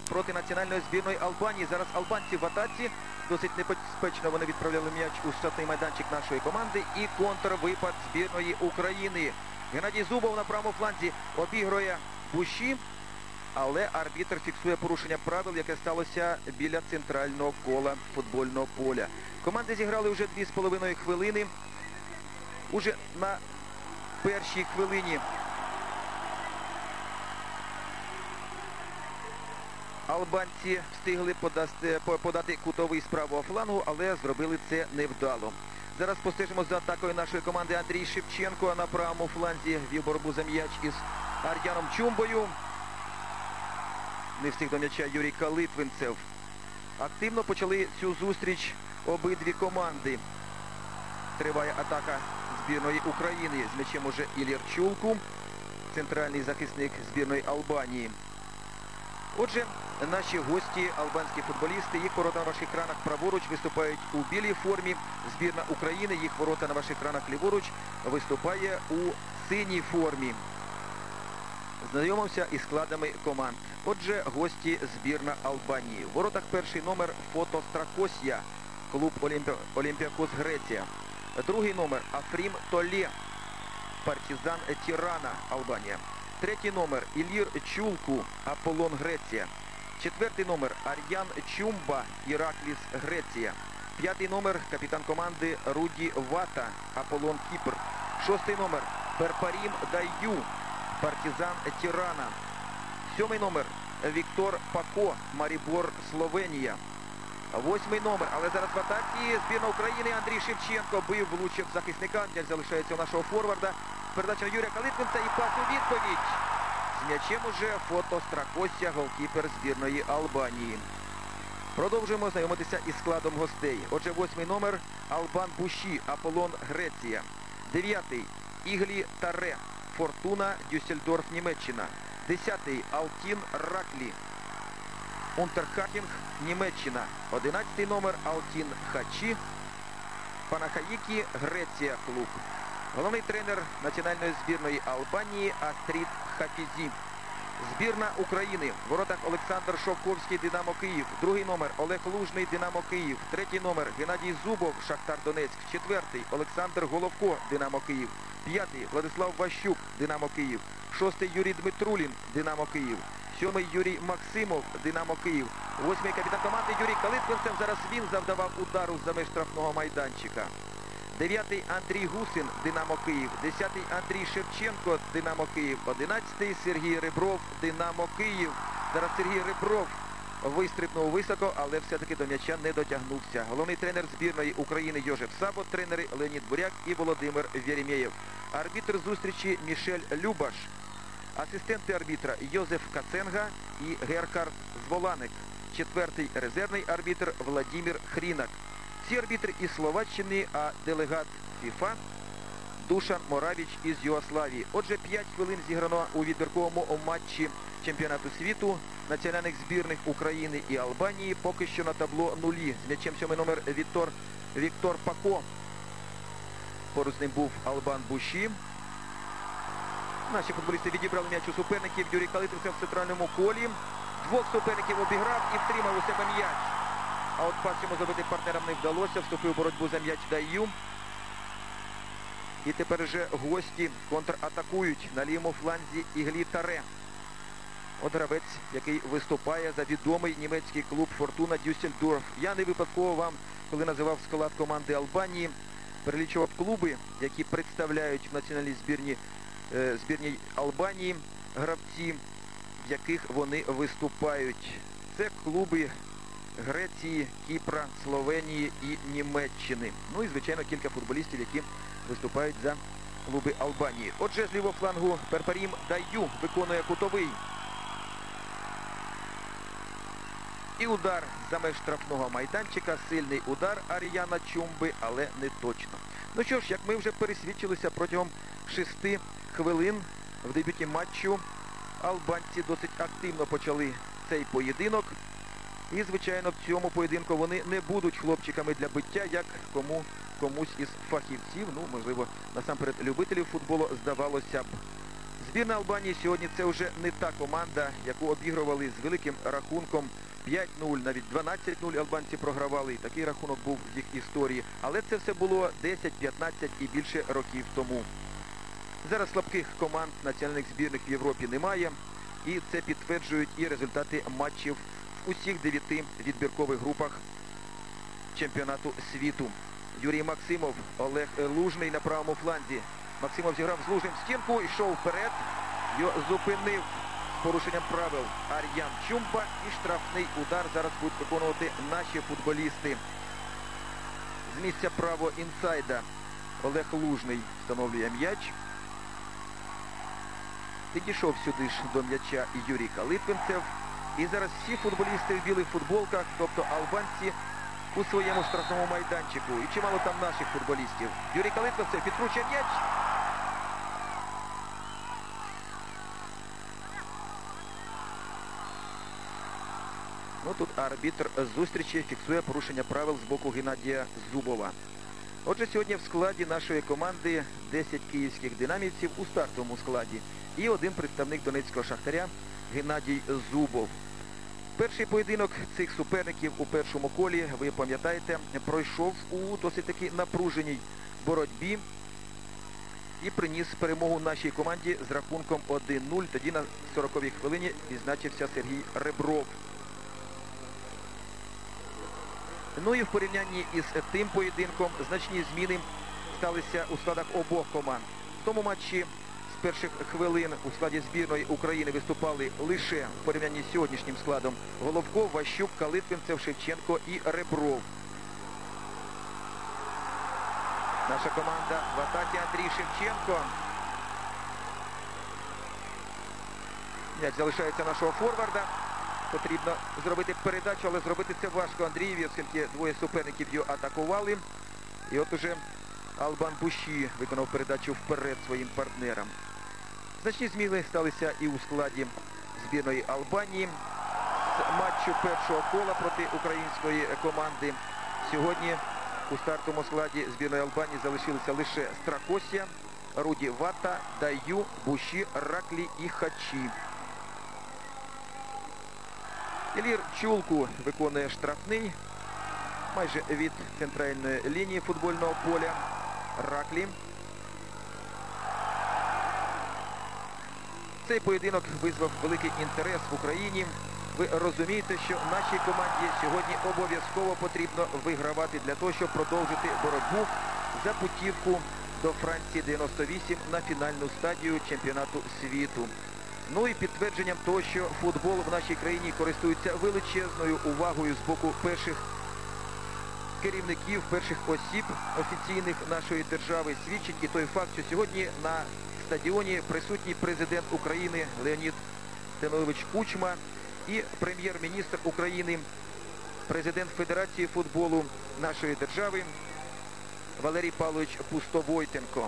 проти національної збірної Албанії. Зараз албанці в атаці. Досить небезпечно вони відправляли м'яч у штрафний майданчик нашої команди. І контрвипад збірної України. Геннадій Зубов на правому фланзі обігрує Буші. Але арбітр фіксує порушення правил, яке сталося біля центрального кола футбольного поля. Команди зіграли вже 2,5 хвилини. Уже на першій хвилині албанці встигли подати кутовий з правого флангу, але зробили це невдало. Зараз спостережимо за атакою нашої команди. Андрій Шевченко на правому фланзі вів боротьбу за м'яч із Ар'яном Чумбою. Не встиг до м'яча Юрій Калитвинцев. Активно почали цю зустріч обидві команди. Триває атака збірної України. З м'ячем уже Ілір Чулку, центральний захисник збірної Албанії. Отже, наші гості, албанські футболісти, їх ворота на ваших екранах праворуч виступають у білій формі. Збірна України, їх ворота на ваших екранах ліворуч виступає у синій формі. Знайомимося із складами команд. Отже, гості збірна Албанії. В воротах перший номер Фото Стракосія, клуб Олімпіакос Греція. Другий номер Афрім Толе, Партизан Тірана, Албанія. Третій номер Ілір Чулку, Аполлон Греція. Четвертий номер Ар'ян Чумба, Іракліс Греція. П'ятий номер капітан команди Руді Вата, Аполлон Кіпр. Шостий номер Перпарім Даю, Партизан Тірана. Сьомий номер Віктор Пако, Марібор, Словенія. Восьмий номер, але зараз в атаці збірна України. Андрій Шевченко бив, влучив захисника. М'яч залишається у нашого форварда. Передача на Юрія Калитвинця і пас у відповідь. З м'ячем уже Фото Стракосія, голкіпер збірної Албанії. Продовжуємо знайомитися із складом гостей. Отже, восьмий номер Албан Буші, Аполлон Греція. Дев'ятий Іглі Таре, Фортуна, Дюссельдорф, Німеччина. Десятий Алтін Раклі, Унтерхахінг, Німеччина. 11-й номер Алтін Хачі, Панахаїкі, Греція, клуб. Головний тренер національної збірної Албанії Астрід Хафізі. Збірна України. В воротах Олександр Шовковський, Динамо Київ. Другий номер Олег Лужний, Динамо Київ. Третій номер Геннадій Зубов, Шахтар Донецьк. Четвертий Олександр Головко, Динамо Київ. П'ятий Владислав Ващук, Динамо Київ. Шостий Юрій Дмитрулін, Динамо Київ. Сьомий Юрій Максимов, Динамо Київ. Восьмий капітан команди Юрій Калитвинцев. Зараз він завдавав удару за меж штрафного майданчика. Дев'ятий Андрій Гусин, Динамо Київ. Десятий Андрій Шевченко, Динамо Київ. 11-й Сергій Ребров, Динамо Київ. Зараз Сергій Ребров вистрибнув високо, але все-таки до м'яча не дотягнувся. Головний тренер збірної України Йожеф Сабо, тренери Леонід Буряк і Володимир Вєремєєв. Арбітр зустрічі Мішель Любаш. Асистенти арбітра Йозеф Каценга і Герхард Зволаник. Четвертий резервний арбітр Владимир Хрінак. Всі арбітри із Словаччини, а делегат ФІФА Душан Моравіч із Югославії. Отже, 5 хвилин зіграно у відбірковому матчі чемпіонату світу національних збірних України і Албанії. Поки що на табло нулі. З м'ячем сьомий номер Віктор Пако. Поруч з ним був Албан Буші. Наші футболісти відібрали м'яч у суперників. Юрій Калитвинцев в центральному колі. Двох суперників обіграв і втримав у себе м'яч. А от пас йому забити партнерам не вдалося. Вступив у боротьбу за м'яч Даю. І тепер вже гості контратакують на лівому фланзі Іглі Таре. От гравець, який виступає за відомий німецький клуб Фортуна Дюссельдорф. Я не випадково вам, коли називав склад команди Албанії, перелічував клуби, які представляють в національній збірній Албанії гравці, в яких вони виступають. Це клуби Греції, Кіпра, Словенії і Німеччини. Ну і, звичайно, кілька футболістів, які виступають за клуби Албанії. Отже, з лівого флангу Перпарім Даю виконує кутовий. І удар за меж штрафного майданчика. Сильний удар Ар'яна Чумби, але не точно. Ну що ж, як ми вже пересвідчилися протягом 6 хвилин в дебюті матчу, албанці досить активно почали цей поєдинок. І, звичайно, в цьому поєдинку вони не будуть хлопчиками для биття, як комусь із фахівців, ну, можливо, насамперед любителів футболу, здавалося б. Збірна Албанії сьогодні це вже не та команда, яку обігрували з великим рахунком 5-0, навіть 12-0 албанці програвали. І такий рахунок був в їх історії. Але це все було 10, 15 і більше років тому. Зараз слабких команд національних збірних в Європі немає. І це підтверджують і результати матчів в усіх 9 відбіркових групах чемпіонату світу. Юрій Максимов, Олег Лужний на правому фланзі. Максимов зіграв з Лужним стінку, йшов вперед. Його зупинив з порушенням правил Ар'ян Чумба. І штрафний удар зараз будуть виконувати наші футболісти. З місця право інсайда Олег Лужний встановлює м'яч. Підійшов сюди ж до м'яча і Юрій Калитвинцев. І зараз всі футболісти в білих футболках, тобто албанці, у своєму штрафному майданчику. І чимало там наших футболістів. Юрій Калитвинцев підкручує м'яч. Ну, тут арбітр зустрічі фіксує порушення правил з боку Геннадія Зубова. Отже, сьогодні в складі нашої команди 10 київських динамівців у стартовому складі. І один представник Донецького Шахтаря Геннадій Зубов. Перший поєдинок цих суперників у першому колі, ви пам'ятаєте, пройшов у досить таки напруженій боротьбі і приніс перемогу нашій команді з рахунком 1-0. Тоді на 40-й хвилині відзначився Сергій Ребров. Ну і в порівнянні із тим поєдинком значні зміни сталися у складах обох команд. В тому матчі з перших хвилин у складі збірної України виступали лише в порівнянні з сьогоднішнім складом Головко, Ващук, Калитвинцев, Шевченко і Ребров. Наша команда в атаці Андрій Шевченко. М'яч залишається нашого форварда. Потрібно зробити передачу, але зробити це важко Андрієві, оскільки двоє суперників його атакували. І от уже Албан Буші виконав передачу вперед своїм партнерам. Значні зміни сталися і у складі збірної Албанії. З матчу першого кола проти української команди сьогодні у стартовому складі збірної Албанії залишилися лише Стракосія, Руді Вата, Даю, Буші, Раклі і Хачі. Ілір Чулку виконує штрафний майже від центральної лінії футбольного поля. Раклі. Цей поєдинок визвав великий інтерес в Україні. Ви розумієте, що нашій команді сьогодні обов'язково потрібно вигравати для того, щоб продовжити боротьбу за путівку до Франції 98 на фінальну стадію чемпіонату світу. Ну і підтвердженням того, що футбол в нашій країні користується величезною увагою з боку перших керівників, перших осіб офіційних нашої держави, свідчить і той факт, що сьогодні на стадіоні присутній президент України Леонід Данилович Кучма і прем'єр-міністр України, президент Федерації футболу нашої держави Валерій Павлович Пустовойтенко.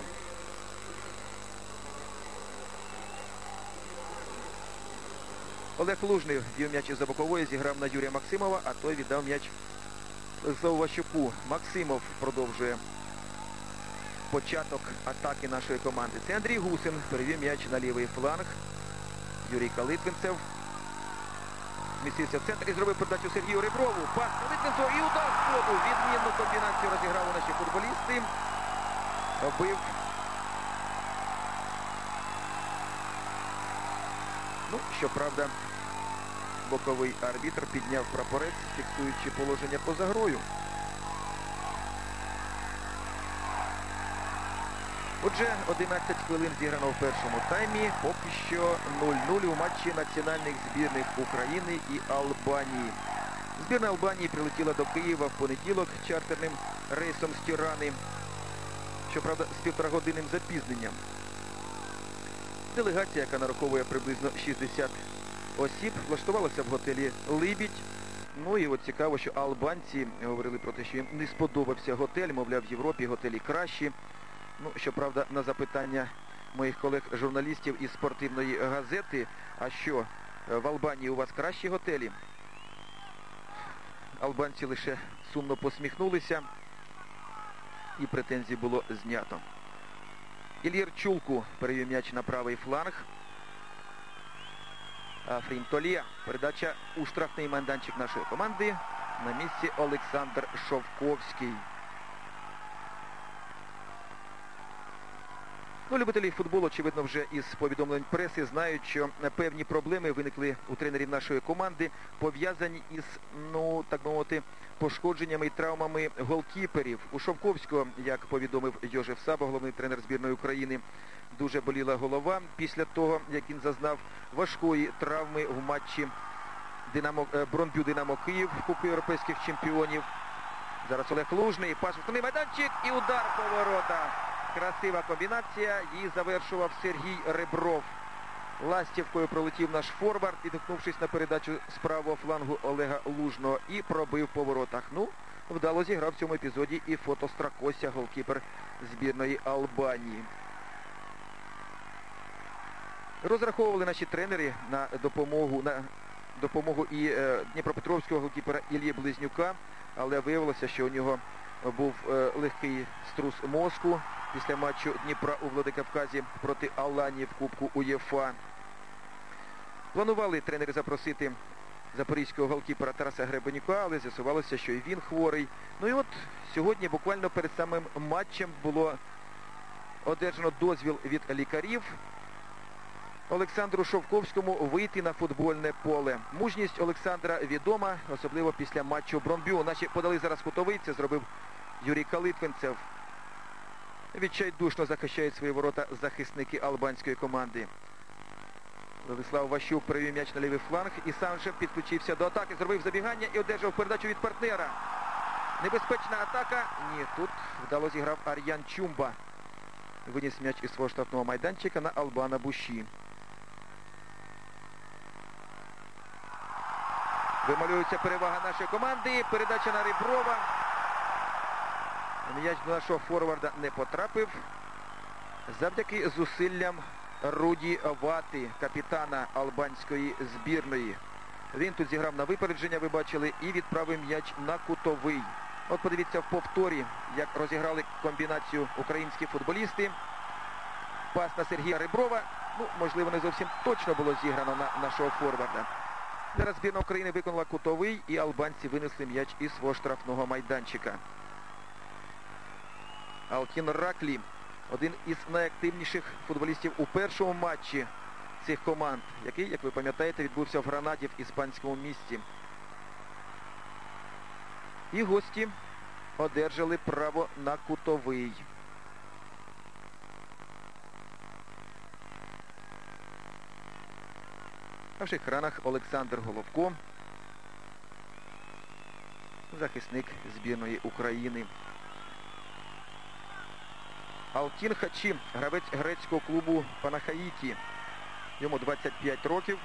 Олег Лужний вів м'яч із-за бокової, зіграв на Юрія Максимова, а той віддав м'яч Ващуку. Максимов продовжує початок атаки нашої команди. Це Андрій Гусин перевів м'яч на лівий фланг. Юрій Калитвинцев змістився в центр і зробив передачу Сергію Реброву. Пас Калитвинцеву і удар в ходу. Відмінну комбінацію розіграли наші футболісти. Бив. Ну, щоправда, боковий арбітр підняв прапорець, фіксуючи положення поза грою. Отже, 11 хвилин зіграно в першому таймі. Поки що 0-0 у матчі національних збірних України і Албанії. Збірна Албанії прилетіла до Києва в понеділок чартерним рейсом з Тірани. Щоправда, з 1,5-годинним запізненням. Делегація, яка нараховує приблизно 60 осіб, влаштувалася в готелі «Либідь». Ну і от цікаво, що албанці говорили про те, що їм не сподобався готель, мовляв, в Європі готелі кращі. Ну, щоправда, на запитання моїх колег-журналістів із спортивної газети, а що, в Албанії у вас кращі готелі? Албанці лише сумно посміхнулися і претензії було знято. Ілір Чулку перевів м'яч на правий фланг. Афрім Толє. Передача у штрафний майданчик нашої команди. На місці Олександр Шовковський. Ну, любителі футболу, очевидно, вже із повідомлень преси знають, що певні проблеми виникли у тренерів нашої команди, пов'язані із, ну, так би мовити, пошкодженнями і травмами голкіперів. У Шовковського, як повідомив Йожеф Саба, головний тренер збірної України, дуже боліла голова після того, як він зазнав важкої травми в матчі Бронбю Динамо Київ в Кубку європейських чемпіонів. Зараз Олег Лужний, пас у штрафний майданчик і удар по воротах. Красива комбінація, її завершував Сергій Ребров. Ластівкою пролетів наш форвард, відгукнувшись на передачу з правого флангу Олега Лужного, і пробив по воротах. Ну, вдало зіграв в цьому епізоді і Фото Стракося, голкіпер збірної Албанії. Розраховували наші тренери на допомогу і дніпропетровського голкіпера Іллі Близнюка, але виявилося, що у нього був легкий струс мозку після матчу Дніпра у Владикавказі проти Аланії в Кубку УЄФА. Планували тренери запросити запорізького голкіпера Тараса Гребенюка, але з'ясувалося, що і він хворий. Ну і от сьогодні, буквально перед самим матчем, було одержано дозвіл від лікарів Олександру Шовковському вийти на футбольне поле. Мужність Олександра відома, особливо після матчу Бронбю. Наші подали зараз кутовий, це зробив Юрій Калитвинцев. Відчайдушно захищають свої ворота захисники албанської команди. Владислав Ващук перевів м'яч на лівий фланг і сам же підключився до атаки, зробив забігання і одержав передачу від партнера. Небезпечна атака. Ні, тут вдало зіграв Ар'ян Чумба. Виніс м'яч із свого штрафного майданчика на Албана Буші. Вималюється перевага нашої команди. Передача на Реброва. М'яч до нашого форварда не потрапив. Завдяки зусиллям Руді Вати, капітана албанської збірної. Він тут зіграв на випередження, ви бачили, і відправив м'яч на кутовий. От подивіться в повторі, як розіграли комбінацію українські футболісти. Пас на Сергія Реброва. Ну, можливо, не зовсім точно було зіграно на нашого форварда. Зараз збірна України виконала кутовий, і албанці винесли м'яч із свого штрафного майданчика. Алтін Раклі, один із найактивніших футболістів у першому матчі цих команд, який, як ви пам'ятаєте, відбувся в Гранаді в іспанському місті. І гості одержали право на кутовий. На всіх екранах Олександр Головко, захисник збірної України. Алтін Хачі, гравець грецького клубу Панахаїті. Йому 25 років.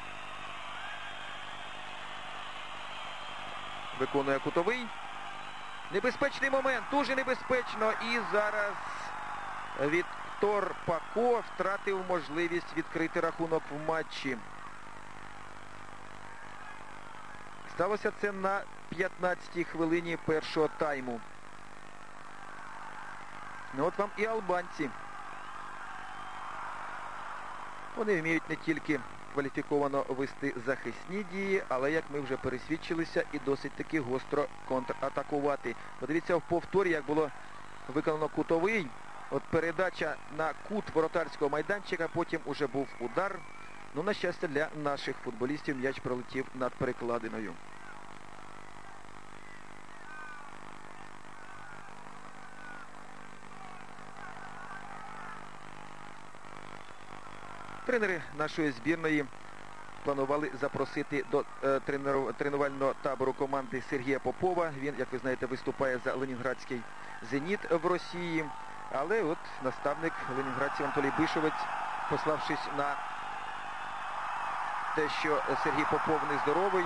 Виконує кутовий. Небезпечний момент, дуже небезпечно. І зараз Віктор Пако втратив можливість відкрити рахунок в матчі. Сталося це на 15-й хвилині першого тайму. Ну от вам і албанці. Вони вміють не тільки кваліфіковано вести захисні дії, але, як ми вже пересвідчилися, і досить таки гостро контратакувати. Подивіться в повторі, як було виконано кутовий. От передача на кут воротарського майданчика, потім уже був удар. Ну, на щастя, для наших футболістів м'яч пролетів над перекладиною. Тренери нашої збірної планували запросити до тренувального табору команди Сергія Попова. Він, як ви знаєте, виступає за Ленінградський «Зеніт» в Росії. Але от наставник ленінградців Анатолій Бишовець, пославшись на те, що Сергій Попов нездоровий,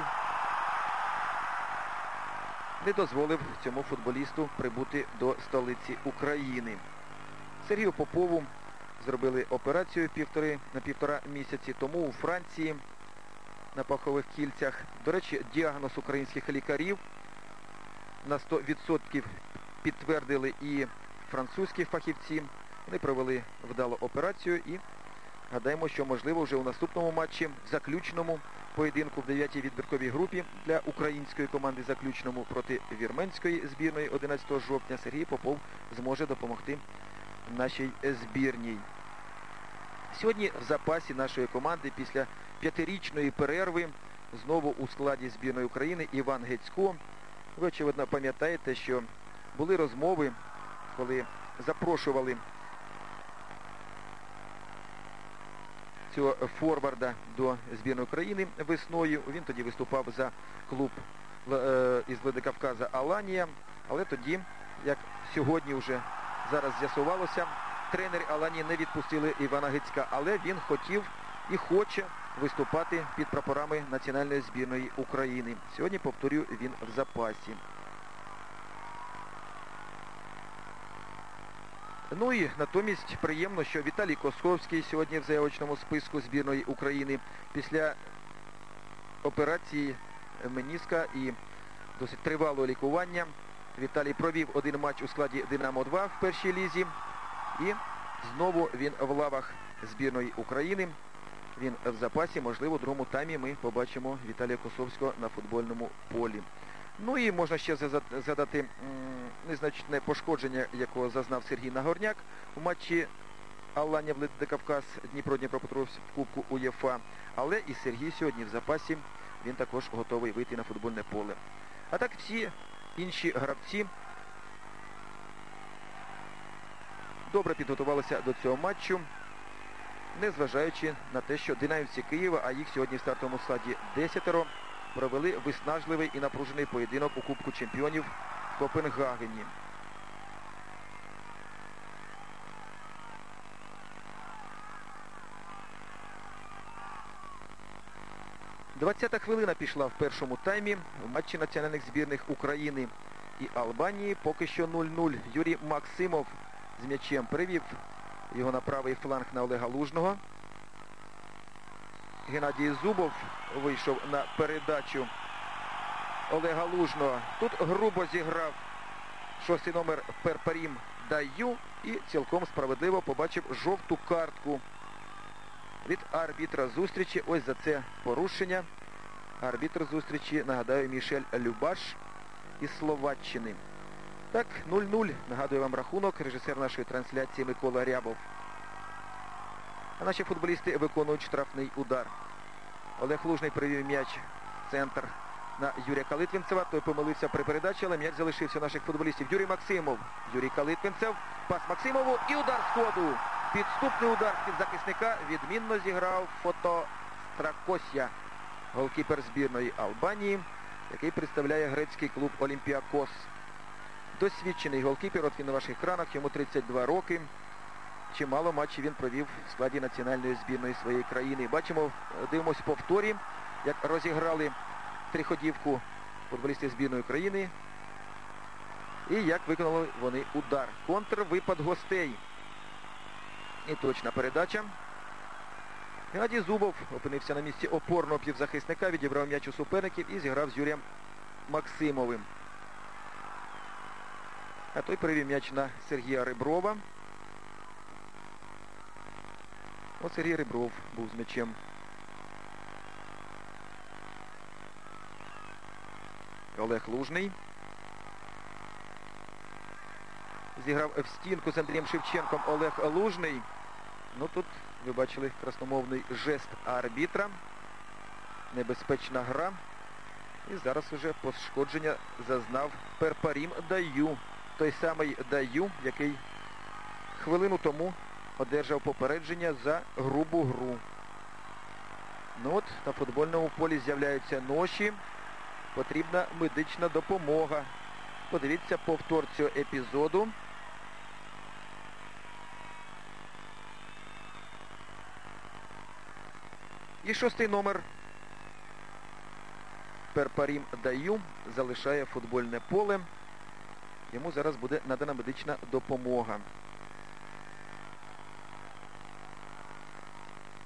не дозволив цьому футболісту прибути до столиці України. Сергію Попову зробили операцію на півтора місяці тому у Франції на пахових кільцях. До речі, діагноз українських лікарів на 100% підтвердили і французькі фахівці. Вони провели вдалу операцію і Гадаємо, що можливо вже у наступному матчі, заключному поєдинку в 9-й відбірковій групі для української команди заключному проти вірменської збірної 11 жовтня Сергій Попов зможе допомогти нашій збірній. Сьогодні в запасі нашої команди після 5-річної перерви знову у складі збірної України Іван Гецько. Ви, очевидно, пам'ятаєте, що були розмови, коли запрошували цього форварда до збірної України весною. Він тоді виступав за клуб із Владикавказа Аланія. Але тоді, як сьогодні вже зараз з'ясувалося, тренери Аланії не відпустили Івана Гецька. Але він хотів і хоче виступати під прапорами національної збірної України. Сьогодні, повторюю, він в запасі. Ну і натомість приємно, що Віталій Косовський сьогодні в заявочному списку збірної України після операції меніска і досить тривалого лікування. Віталій провів один матч у складі «Динамо-2» в першій лізі. І знову він в лавах збірної України. Він в запасі. Можливо, у другому таймі ми побачимо Віталія Косовського на футбольному полі. Ну і можна ще згадати незначне пошкодження, якого зазнав Сергій Нагорняк у матчі Аланія Владикавказ Дніпро-Дніпропетровськ в Кубку УЄФА. Але і Сергій сьогодні в запасі. Він також готовий вийти на футбольне поле. А так всі інші гравці добре підготувалися до цього матчу, незважаючи на те, що динамівці Києва, а їх сьогодні в стартовому складі 10-ро, провели виснажливий і напружений поєдинок у Кубку чемпіонів в Копенгагені. Двадцята хвилина пішла в першому таймі в матчі національних збірних України і Албанії. Поки що 0-0. Юрій Максимов з м'ячем привів його на правий фланг на Олега Лужного. Геннадій Зубов вийшов на передачу Олега Лужного. Тут грубо зіграв 6-й номер Перпарім Даю і цілком справедливо побачив жовту картку від арбітра зустрічі. Ось за це порушення. Арбітр зустрічі, нагадаю, Мішель Любаш із Словаччини. Так, 0-0. Нагадую вам рахунок. Режисер нашої трансляції Микола Рябов. А наші футболісти виконують штрафний удар. Олег Лужний привів м'яч в центр на Юрія Калитвінцева. Той помилився при передачі, але м'яч залишився у наших футболістів. Юрій Максимов. Юрій Калитвінцев. Пас Максимову і удар з ходу. Підступний удар під захисника. Відмінно зіграв Фото Стракосья, голкіпер збірної Албанії, який представляє грецький клуб Олімпіакос. Досвідчений голкіпер, от він на ваших екранах, йому 32 роки. Чимало матчів він провів в складі національної збірної своєї країни. Бачимо, дивимося в повторі, як розіграли триходівку футболісти збірної країни. І як виконали вони удар. Контрвипад гостей. І точна передача. Геннадій Зубов опинився на місці опорного півзахисника, відібрав м'яч у суперників і зіграв з Юрієм Максимовим. А той перевів м'яч на Сергія Реброва. Ось Сергій Ребров був з м'ячем. Олег Лужний. Зіграв в стінку з Андрієм Шевченком Олег Лужний. Ну тут ви бачили красномовний жест арбітра. Небезпечна гра. І зараз уже пошкодження зазнав Перпарім Даю. Той самий Даю, який хвилину тому одержав попередження за грубу гру. Ну от, на футбольному полі з'являються ноші. Потрібна медична допомога. Подивіться повтор цього епізоду. І 6-й номер Перпарім Даю залишає футбольне поле. Йому зараз буде надана медична допомога.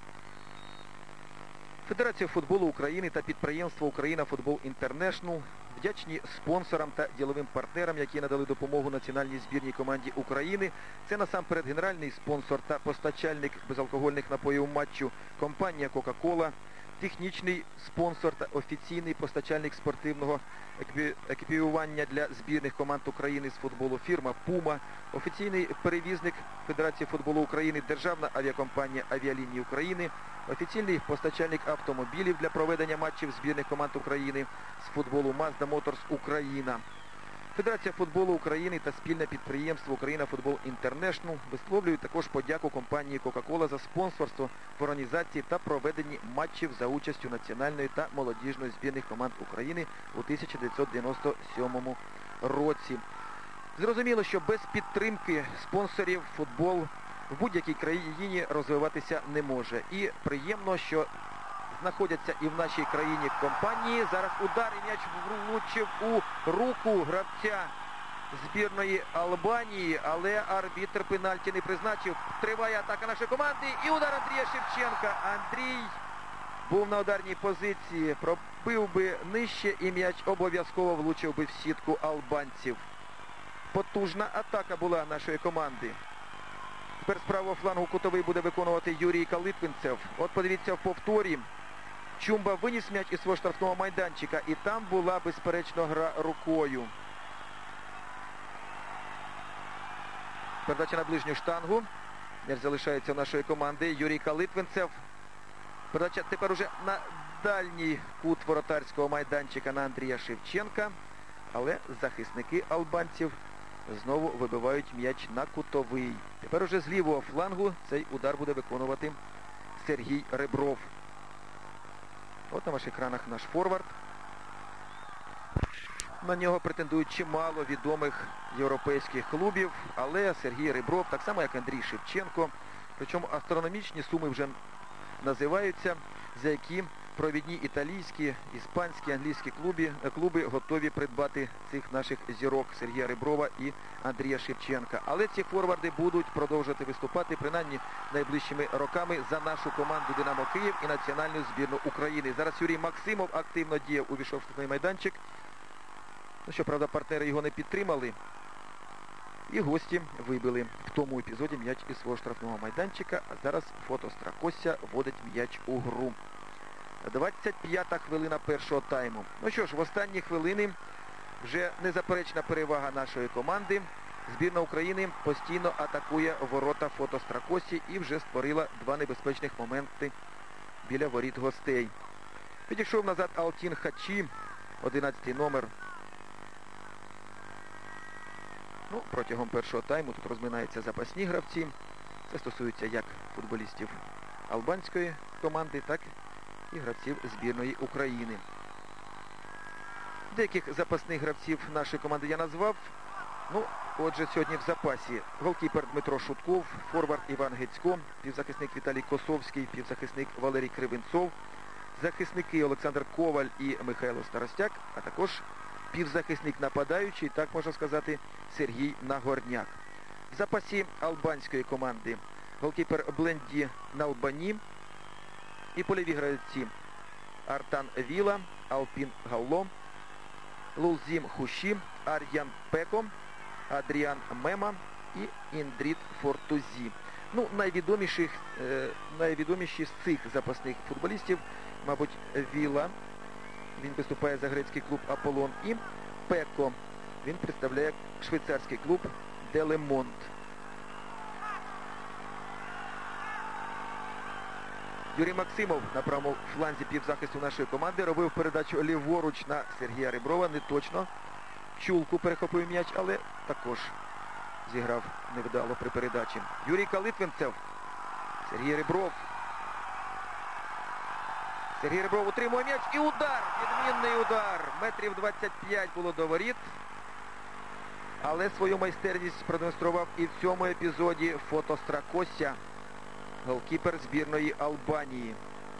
Федерація футболу України та підприємство «Україна Футбол Інтернешнл» Вдячні спонсорам та діловим партнерам, які надали допомогу національній збірній команді України. Це насамперед генеральний спонсор та постачальник безалкогольних напоїв матчу компанія «Кока-Кола», технічний спонсор та офіційний постачальник спортивного екіпіювання для збірних команд України з футболу фірма «Пума», офіційний перевізник Федерації футболу України Державна авіакомпанія «Авіалінії України», офіційний постачальник автомобілів для проведення матчів збірних команд України з футболу Mazda Motors Україна. Федерація футболу України та спільне підприємство «Україна Футбол Інтернешнл» висловлюють також подяку компанії «Кока-Кола» за спонсорство в організації та проведенні матчів за участю національної та молодіжної збірних команд України у 1997 році. Зрозуміло, що без підтримки спонсорів футбол в будь-якій країні розвиватися не може. І приємно, що знаходяться і в нашій країні компанії. Зараз удар і м'яч влучив у руку гравця збірної Албанії, але арбітр пенальті не призначив. Триває атака нашої команди і удар Андрія Шевченка. Андрій був на ударній позиції, пробив би нижче і м'яч обов'язково влучив би в сітку албанців. Потужна атака була нашої команди. Тепер з правого флангу кутовий буде виконувати Юрій Калитвинцев. От подивіться в повторі. Чумба виніс м'яч із свого штрафного майданчика, і там була, безперечно, гра рукою. Передача на ближню штангу. М'яч залишається у нашої команди. Юрій Калитвинцев. Передача тепер уже на дальній кут воротарського майданчика на Андрія Шевченка. Але захисники албанців знову вибивають м'яч на кутовий. Тепер уже з лівого флангу цей удар буде виконувати Сергій Ребров. От на ваших екранах наш форвард. На нього претендують чимало відомих європейських клубів, але Сергій Ребров, так само як Андрій Шевченко, причому астрономічні суми вже називаються, за які провідні італійські, іспанські, англійські клуби готові придбати цих наших зірок Сергія Реброва і Андрія Шевченка. Але ці форварди будуть продовжувати виступати принаймні найближчими роками за нашу команду «Динамо Київ» і національну збірну України. Зараз Юрій Максимов активно діяв, увійшов в штрафний майданчик. Ну, щоправда, партнери його не підтримали. І гості вибили в тому епізоді м'яч із свого штрафного майданчика. А зараз фото Стракосся вводить м'яч у гру. 25-та хвилина першого тайму. Ну що ж, в останні хвилини вже незаперечна перевага нашої команди. Збірна України постійно атакує ворота фото Стракоссі і вже створила два небезпечних моменти біля воріт гостей. Підійшов назад Алтін Хачі, 11-й номер. Ну, протягом першого тайму тут розминаються запасні гравці. Це стосується як футболістів албанської команди, так і гравців збірної України. Деяких запасних гравців нашої команди я назвав. Ну, отже, сьогодні в запасі голкіпер Дмитро Шутков, форвард Іван Гецько, півзахисник Віталій Косовський, півзахисник Валерій Кривенцов, захисники Олександр Коваль і Михайло Старостяк, а також півзахисник нападаючий, так можна сказати, Сергій Нагорняк. В запасі албанської команди голкіпер Бленді Налбані і польові гравці Артан Віла, Алпін Галло, Лулзім Хуші, Ар'ян Пеко, Адріан Мема і Індріт Фортузі. Ну, найвідоміші з цих запасних футболістів, мабуть, Віла. Він виступає за грецький клуб Аполлон. І Пеко. Він представляє швейцарський клуб Делемонт. Юрій Максимов на правому фланзі півзахисту нашої команди робив передачу ліворуч на Сергія Реброва. Не точно. Чулку перехопив м'яч, але також зіграв невдало при передачі. Юрій Калитвинцев. Сергій Ребров. Сергій Ребров утримує м'яч і удар! Відмінний удар! Метрів 25 було до воріт. Але свою майстерність продемонстрував і в цьому епізоді фото Стракосся, голкіпер збірної Албанії.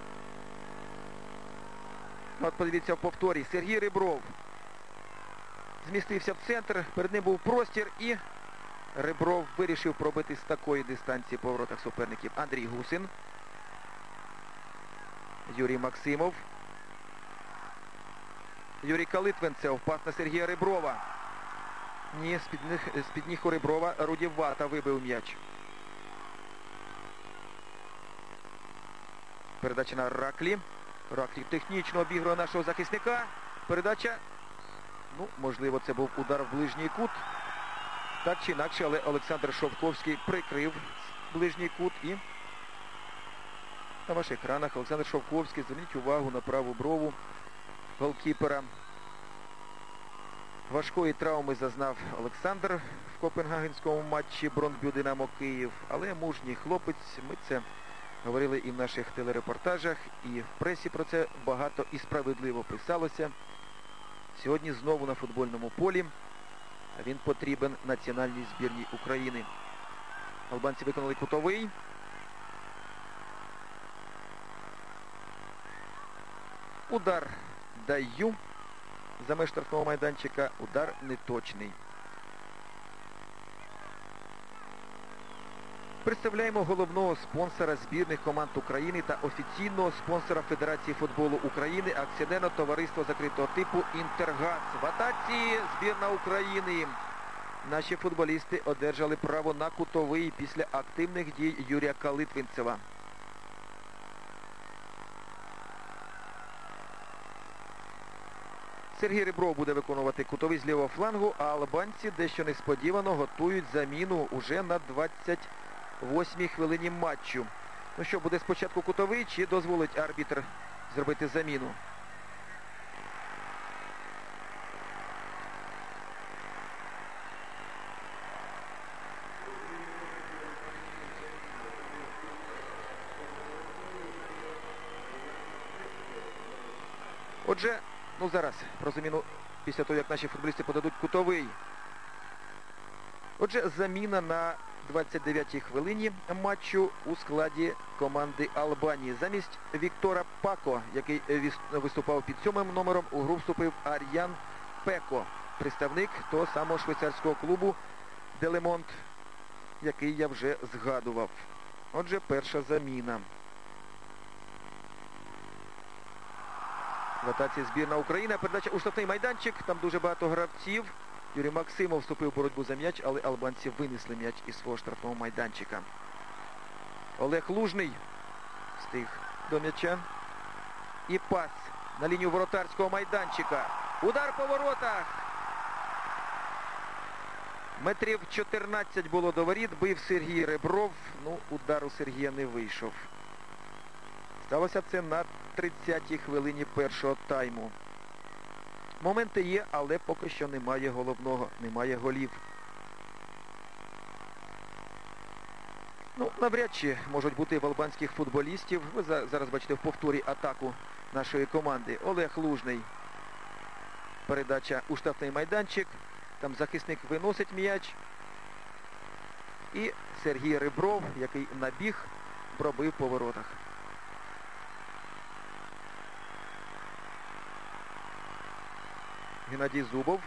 От подивіться в повторі. Сергій Ребров змістився в центр, перед ним був простір і Ребров вирішив пробити з такої дистанції по воротах суперників. Андрій Гусин. Юрій Максимов. Юрійка Литвинцев. Пас на Сергія Реброва. Ні, з-під ніг у Реброва Руді Вата вибив м'яч. Передача на Раклі. Раклі технічно обігрує нашого захисника. Передача. Ну, можливо, це був удар в ближній кут. Так чи інакше, але Олександр Шовковський прикрив ближній кут. І на ваших екранах Олександр Шовковський. Зверніть увагу на праву брову голкіпера. Важкої травми зазнав Олександр в копенгагенському матчі Брондбю Динамо Київ. Але мужній хлопець. Ми це говорили і в наших телерепортажах, і в пресі про це багато і справедливо писалося. Сьогодні знову на футбольному полі. Він потрібен національній збірній України. Албанці виконали кутовий. Удар Даю за меж штрафного майданчика. Удар неточний. Представляємо головного спонсора збірних команд України та офіційного спонсора Федерації футболу України, акціонерне товариство закритого типу «Інтергаз». В атаці збірна України. Наші футболісти одержали право на кутовий після активних дій Юрія Литвинцева. Сергій Ребров буде виконувати кутовий з лівого флангу, а албанці дещо несподівано готують заміну уже на 28-й хвилині матчу. Ну що, буде спочатку кутовий, чи дозволить арбітр зробити заміну? Отже, ну зараз про заміну після того, як наші футболісти подадуть кутовий. Отже, заміна на 29-й хвилині матчу у складі команди Албанії. Замість Віктора Пако, який виступав під 7-м номером, у гру вступив Ар'ян Пеко, представник того самого швейцарського клубу Делемонт, який я вже згадував. Отже, перша заміна. В атаці збірна України. Передача у штрафний майданчик. Там дуже багато гравців. Юрій Максимов вступив в боротьбу за м'яч, але албанці винесли м'яч із свого штрафного майданчика. Олег Лужний встиг до м'яча. І пас на лінію воротарського майданчика. Удар по воротах. Метрів 14 було до воріт. Бив Сергій Ребров. Ну, удар у Сергія не вийшов. Сталося це на 30-й хвилині першого тайму. Моменти є, але поки що немає головного, немає голів. Ну, навряд чи можуть бути в албанських футболістів. Ви зараз бачите в повторі атаку нашої команди. Олег Лужний. Передача у штрафний майданчик. Там захисник виносить м'яч. І Сергій Ребров, який набіг, пробив по воротах. Геннадій Зубов.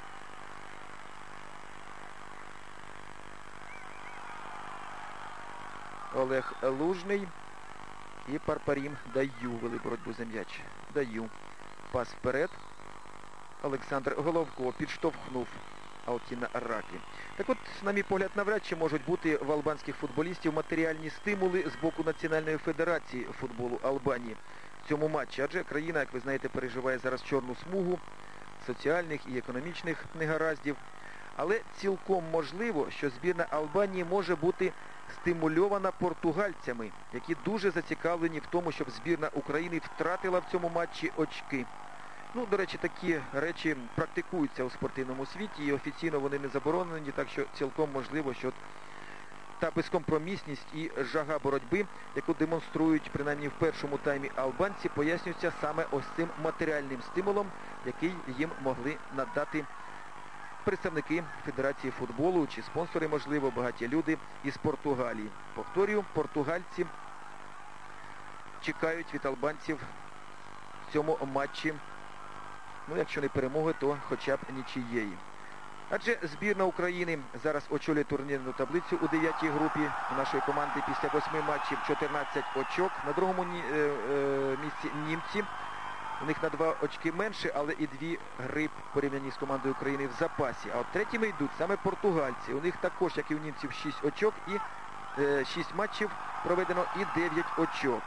Олег Лужний. І Парпарім Даю вели боротьбу за м'яч. Даю. Пас вперед. Олександр Головко підштовхнув Алтіна Раклі. Так от, на мій погляд, навряд чи можуть бути в албанських футболістів матеріальні стимули з боку Національної федерації футболу Албанії в цьому матчі. Адже країна, як ви знаєте, переживає зараз чорну смугу соціальних і економічних негараздів. Але цілком можливо, що збірна Албанії може бути стимульована португальцями, які дуже зацікавлені в тому, щоб збірна України втратила в цьому матчі очки. Ну, до речі, такі речі практикуються у спортивному світі і офіційно вони не заборонені, так що цілком можливо, що та безкомпромісність і жага боротьби, яку демонструють принаймні в першому таймі албанці, пояснюється саме ось цим матеріальним стимулом, який їм могли надати представники Федерації футболу чи спонсори, можливо, багаті люди із Португалії. Повторюю, португальці чекають від албанців в цьому матчі, ну, якщо не перемоги, то хоча б нічиєї. Адже збірна України зараз очолює турнірну таблицю у 9-й групі. У нашої команди після 8 матчів 14 очок. На другому місці німці У них на 2 очки менше, але і 2 гри в порівнянні з командою України в запасі. А от третіми йдуть саме португальці. У них також, як і у німців, 6 очок і 6 матчів проведено і 9 очок.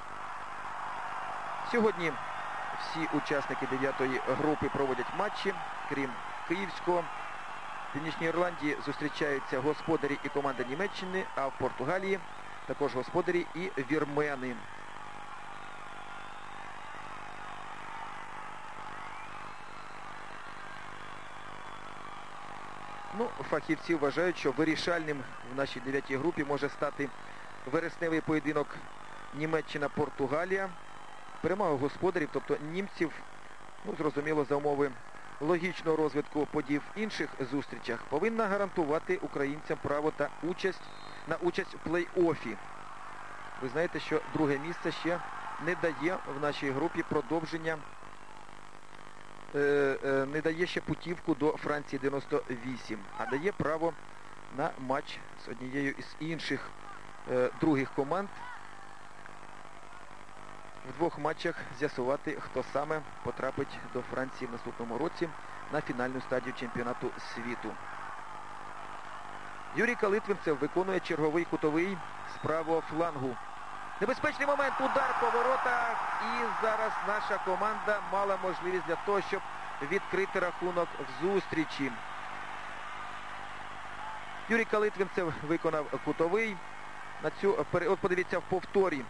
Сьогодні всі учасники 9-ї групи проводять матчі, крім київського. В Північній Ірландії зустрічаються господарі і команда Німеччини, а в Португалії також господарі і вірмени. Ну, фахівці вважають, що вирішальним в нашій 9-й групі може стати вересневий поєдинок Німеччина-Португалія. Перемога господарів, тобто німців, ну, зрозуміло, за умови логічного розвитку подій в інших зустрічах, повинна гарантувати українцям право на участь в плей-офі. Ви знаєте, що друге місце ще не дає в нашій групі продовження, не дає ще путівку до Франції 98, а дає право на матч з однією із інших других команд. В 2 матчах з'ясувати, хто саме потрапить до Франції в наступному році на фінальну стадію чемпіонату світу. Юрій Калитвинцев виконує черговий кутовий з правого флангу. Небезпечний момент, удар по воротах, і зараз наша команда мала можливість для того, щоб відкрити рахунок в зустрічі. Юрій Калитвинцев виконав кутовий. От подивіться в повторі.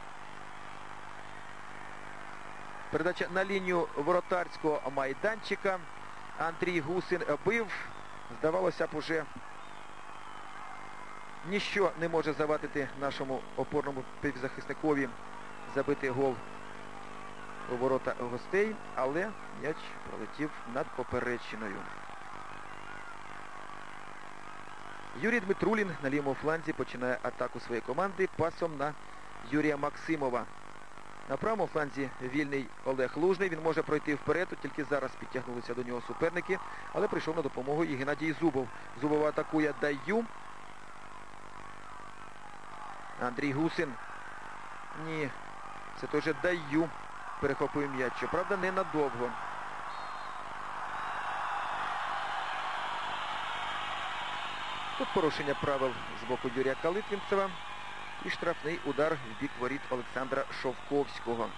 Передача на лінію воротарського майданчика. Андрій Гусин бив. Здавалося б, уже ніщо не може завадити нашому опорному півзахисникові забити гол у ворота гостей, але м'яч пролетів над поперечиною. Юрій Дмитрулін на лівому фланзі починає атаку своєї команди пасом на Юрія Максимова. На правому фланзі вільний Олег Лужний. Він може пройти вперед, тільки зараз підтягнулися до нього суперники, але прийшов на допомогу і Геннадій Зубов. Зубов атакує Даю. Андрій Гусин. Ні, це той же Даю перехопив м'яч. Щоправда, ненадовго. Тут порушення правил з боку Юрія Калитвинцева. І штрафний удар в бік воріт Олександра Шовковського.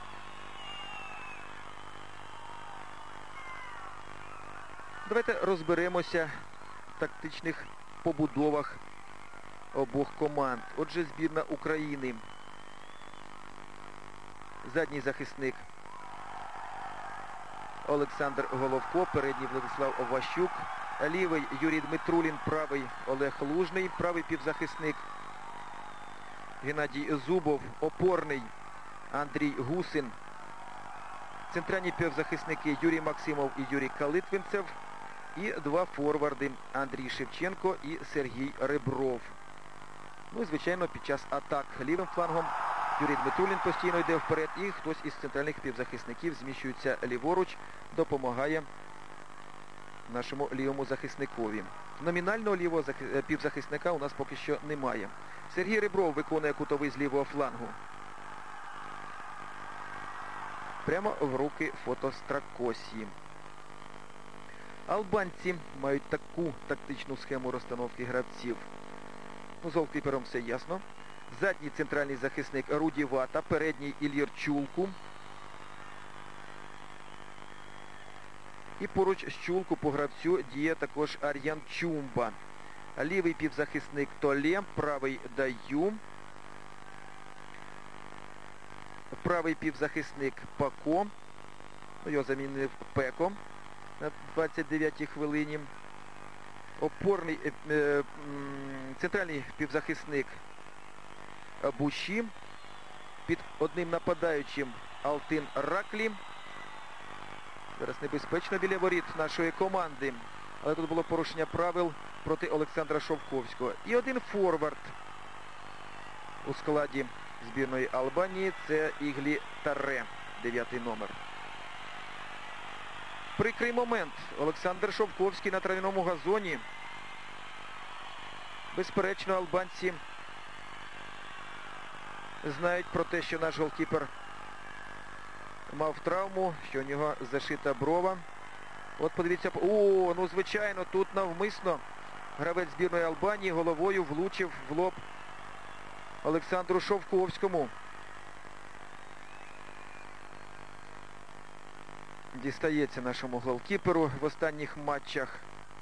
Давайте розберемося в тактичних побудовах обох команд. Отже, збірна України. Задній захисник Олександр Головко, передній Владислав Ващук, лівий Юрій Дмитрулін, правий Олег Лужний, правий півзахисник Геннадій Зубов, опорний Андрій Гусин, центральні півзахисники Юрій Максимов і Юрій Калитвинцев і 2 форварди Андрій Шевченко і Сергій Ребров. Ну і, звичайно, під час атак лівим флангом Юрій Дмитрулін постійно йде вперед і хтось із центральних півзахисників зміщується ліворуч, допомагає нашому лівому захисникові. Номінального лівого півзахисника у нас поки що немає. Сергій Ребров виконує кутовий з лівого флангу. Прямо в руки Фотостракосії. Албанці мають таку тактичну схему розстановки гравців. Ну, з голкіпером все ясно. Задній центральний захисник Руді Вата, передній Іллєр Чулку. І поруч з Чулку по гравцю діє також Ар'ян Чумба. Лівий півзахисник Толе, правий Даю. Правий півзахисник Пако. Його замінив Пеко на 29-й хвилині. Опорний центральний півзахисник Буші. Під одним нападаючим Алтин Раклі. Зараз небезпечно біля воріт нашої команди. Але тут було порушення правил проти Олександра Шовковського. І один форвард у складі збірної Албанії – це Іглі Таре, 9-й номер. Прикрий момент. Олександр Шовковський на трав'яному газоні. Безперечно, албанці знають про те, що наш голкіпер мав травму, що у нього зашита брова. От подивіться, о, ну звичайно, тут навмисно гравець збірної Албанії головою влучив в лоб Олександру Шовковському. Дістається нашому голкіперу в останніх матчах.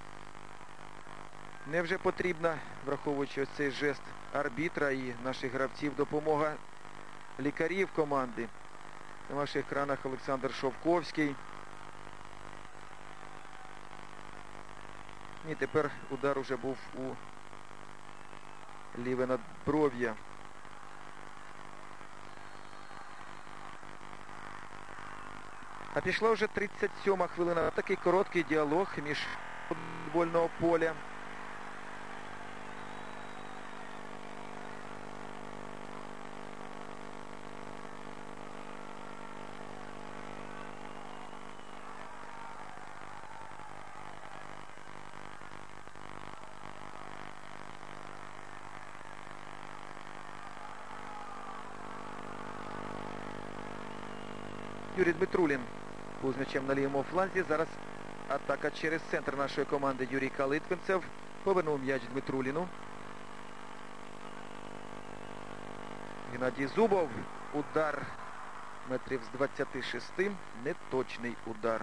Невже потрібна, враховуючи ось цей жест арбітра і наших гравців, допомога лікарів команди? На ваших екранах Олександр Шовковський. І тепер удар уже був у ліве надбров'я. А пішла вже 37-ма хвилина. Такий короткий діалог між футбольного поля. Юрій Дмитрулін був з м'ячем на лівому фланзі. Зараз атака через центр нашої команди. Юрій Калитвинцев повернув м'яч Дмитруліну. Геннадій Зубов. Удар метрів з 26. Неточний удар.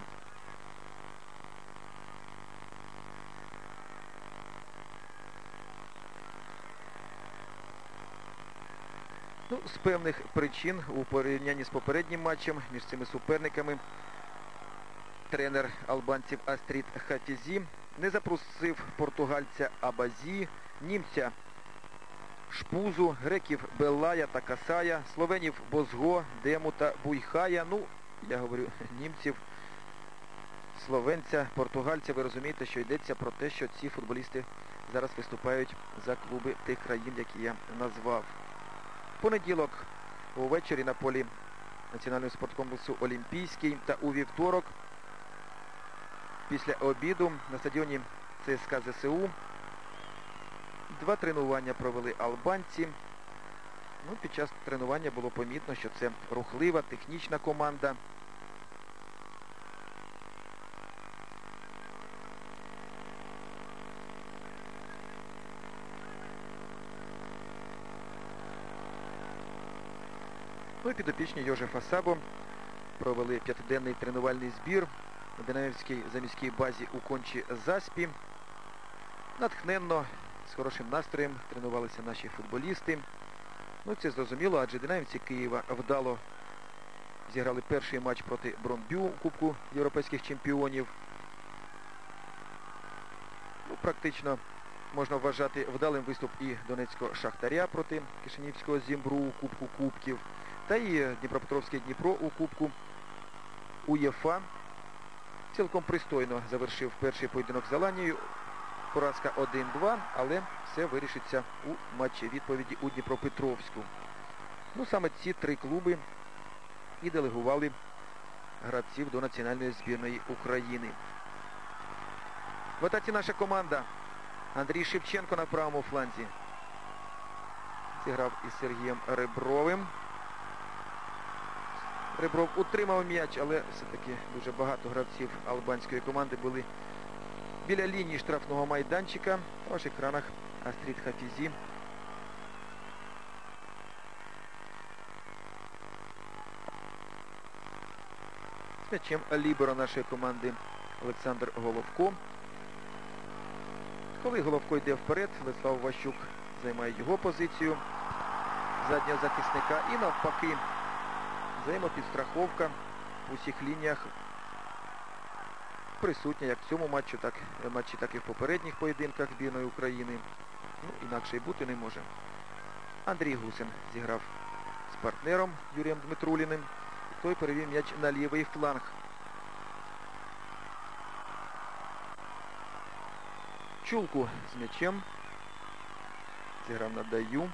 Ну, з певних причин у порівнянні з попереднім матчем між цими суперниками тренер албанців Астрід Хафізі не запросив португальця Абазі, німця Шпузу, греків Беллая та Касая, словенів Бозго, Дему та Буйхая. Ну, я говорю німців, словенця, португальця. Ви розумієте, що йдеться про те, що ці футболісти зараз виступають за клуби тих країн, які я назвав. Понеділок увечері на полі Національного спорткомплексу Олімпійський та у вівторок після обіду на стадіоні ЦСКА ЗСУ 2 тренування провели албанці. Ну, під час тренування було помітно, що це рухлива, технічна команда. Ну і підопічні Йожефа Сабо провели 5-денний тренувальний збір на Динамівській заміській базі у Кончі-Заспі. Натхненно, з хорошим настроєм тренувалися наші футболісти. Ну це зрозуміло, адже динамівці Києва вдало зіграли перший матч проти Бронбю у Кубку європейських чемпіонів. Ну, практично можна вважати вдалим виступ і Донецького Шахтаря проти Кишинівського Зімбру у Кубку Кубків. Та і Дніпропетровський Дніпро у Кубку УЄФА цілком пристойно завершив перший поєдинок з Аланією. Поразка 1-2, але все вирішиться у матчі відповіді у Дніпропетровську. Ну, саме ці 3 клуби і делегували гравців до національної збірної України. В атаці наша команда. Андрій Шевченко на правому фланзі. Зіграв із Сергієм Ребровим. Ребров утримав м'яч, але все-таки дуже багато гравців албанської команди були біля лінії штрафного майданчика. На ваших екранах Астрід Хафізі. З м'ячем ліберо нашої команди Олександр Головко. Коли Головко йде вперед, Владислав Ващук займає його позицію заднього захисника. І навпаки, взаємопідстраховка в усіх лініях присутня як в цьому матчі, так і в попередніх поєдинках збірної України. Ну, інакше й бути не може. Андрій Гусин зіграв з партнером Юрієм Дмитруліним. Той перевів м'яч на лівий фланг. Чулку з м'ячем. Зіграв на Даю.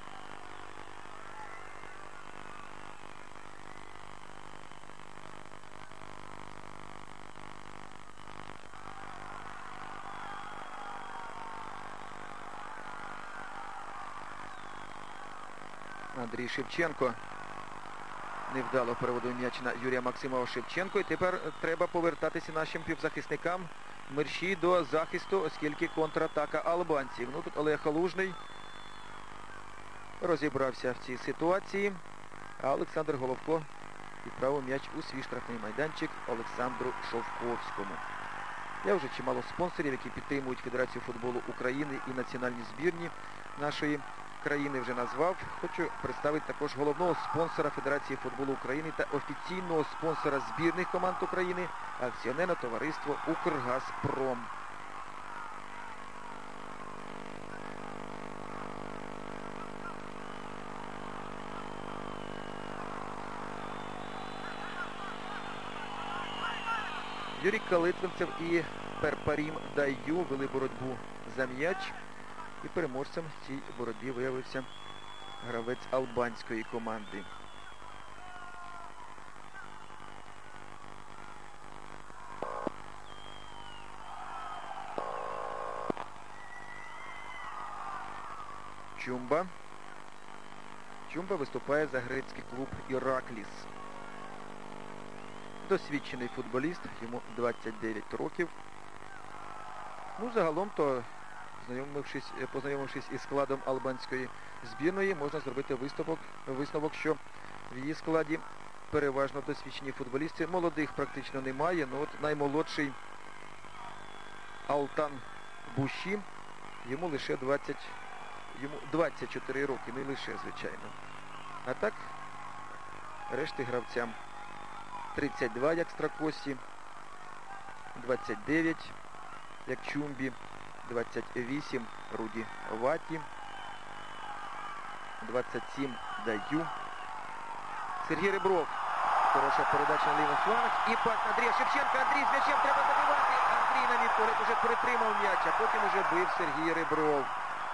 Андрій Шевченко Невдало переводив м'яч на Юрія Максимова Шевченко. І тепер треба повертатися нашим півзахисникам мерщій до захисту, оскільки контратака албанців. Ну тут Олег Лужний розібрався в цій ситуації, а Олександр Головко відправив м'яч у свій штрафний майданчик Олександру Шовковському. Я вже чимало спонсорів, які підтримують Федерацію футболу України і національні збірні нашої країни вже назвав. Хочу представити також головного спонсора Федерації футболу України та офіційного спонсора збірних команд України – акціонерне товариство «Укргазпром». Юрій Калитвинцев і Перпарім Даю вели боротьбу за м'яч. І переможцем в цій боротьбі виявився гравець албанської команди. Чумба. Чумба виступає за грецький клуб «Іракліс». Досвідчений футболіст, йому 29 років. Ну, загалом-то, познайомившись із складом албанської збірної, можна зробити висновок, що в її складі переважно досвідчені футболісти. Молодих практично немає, ну от наймолодший Алтан Буші, йому 24 роки, не лише, звичайно. А так, решти гравцям 32, як Стракосі, 29, як Чумбі, 28 Руді Ваті, 27 Даю. Сергій Ребров. Хороша передача на лівий фланг. І пас Андрія Шевченка. Андрій з м'ячем треба забивати. Андрій, на мій погляд, уже притримав м'яч, а потім уже бив Сергій Ребров.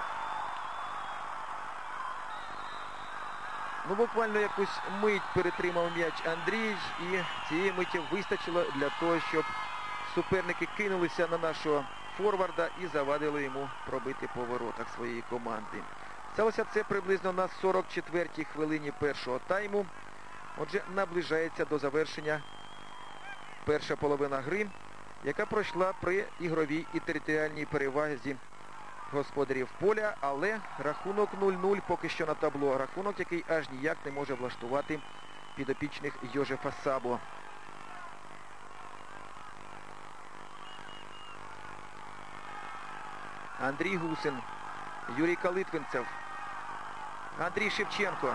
Ну, буквально якусь мить перетримав м'яч Андрій, і цієї миті вистачило для того, щоб суперники кинулися на нашого форварда і завадили йому пробити по воротах своєї команди. Сталося це приблизно на 44-й хвилині першого тайму. Отже, наближається до завершення перша половина гри, яка пройшла при ігровій і територіальній перевазі господарів поля, але рахунок 0-0 поки що на табло. Рахунок, який аж ніяк не може влаштувати підопічних Йожефа Сабо. Андрій Гусин, Юрій Калитвинцев, Андрій Шевченко.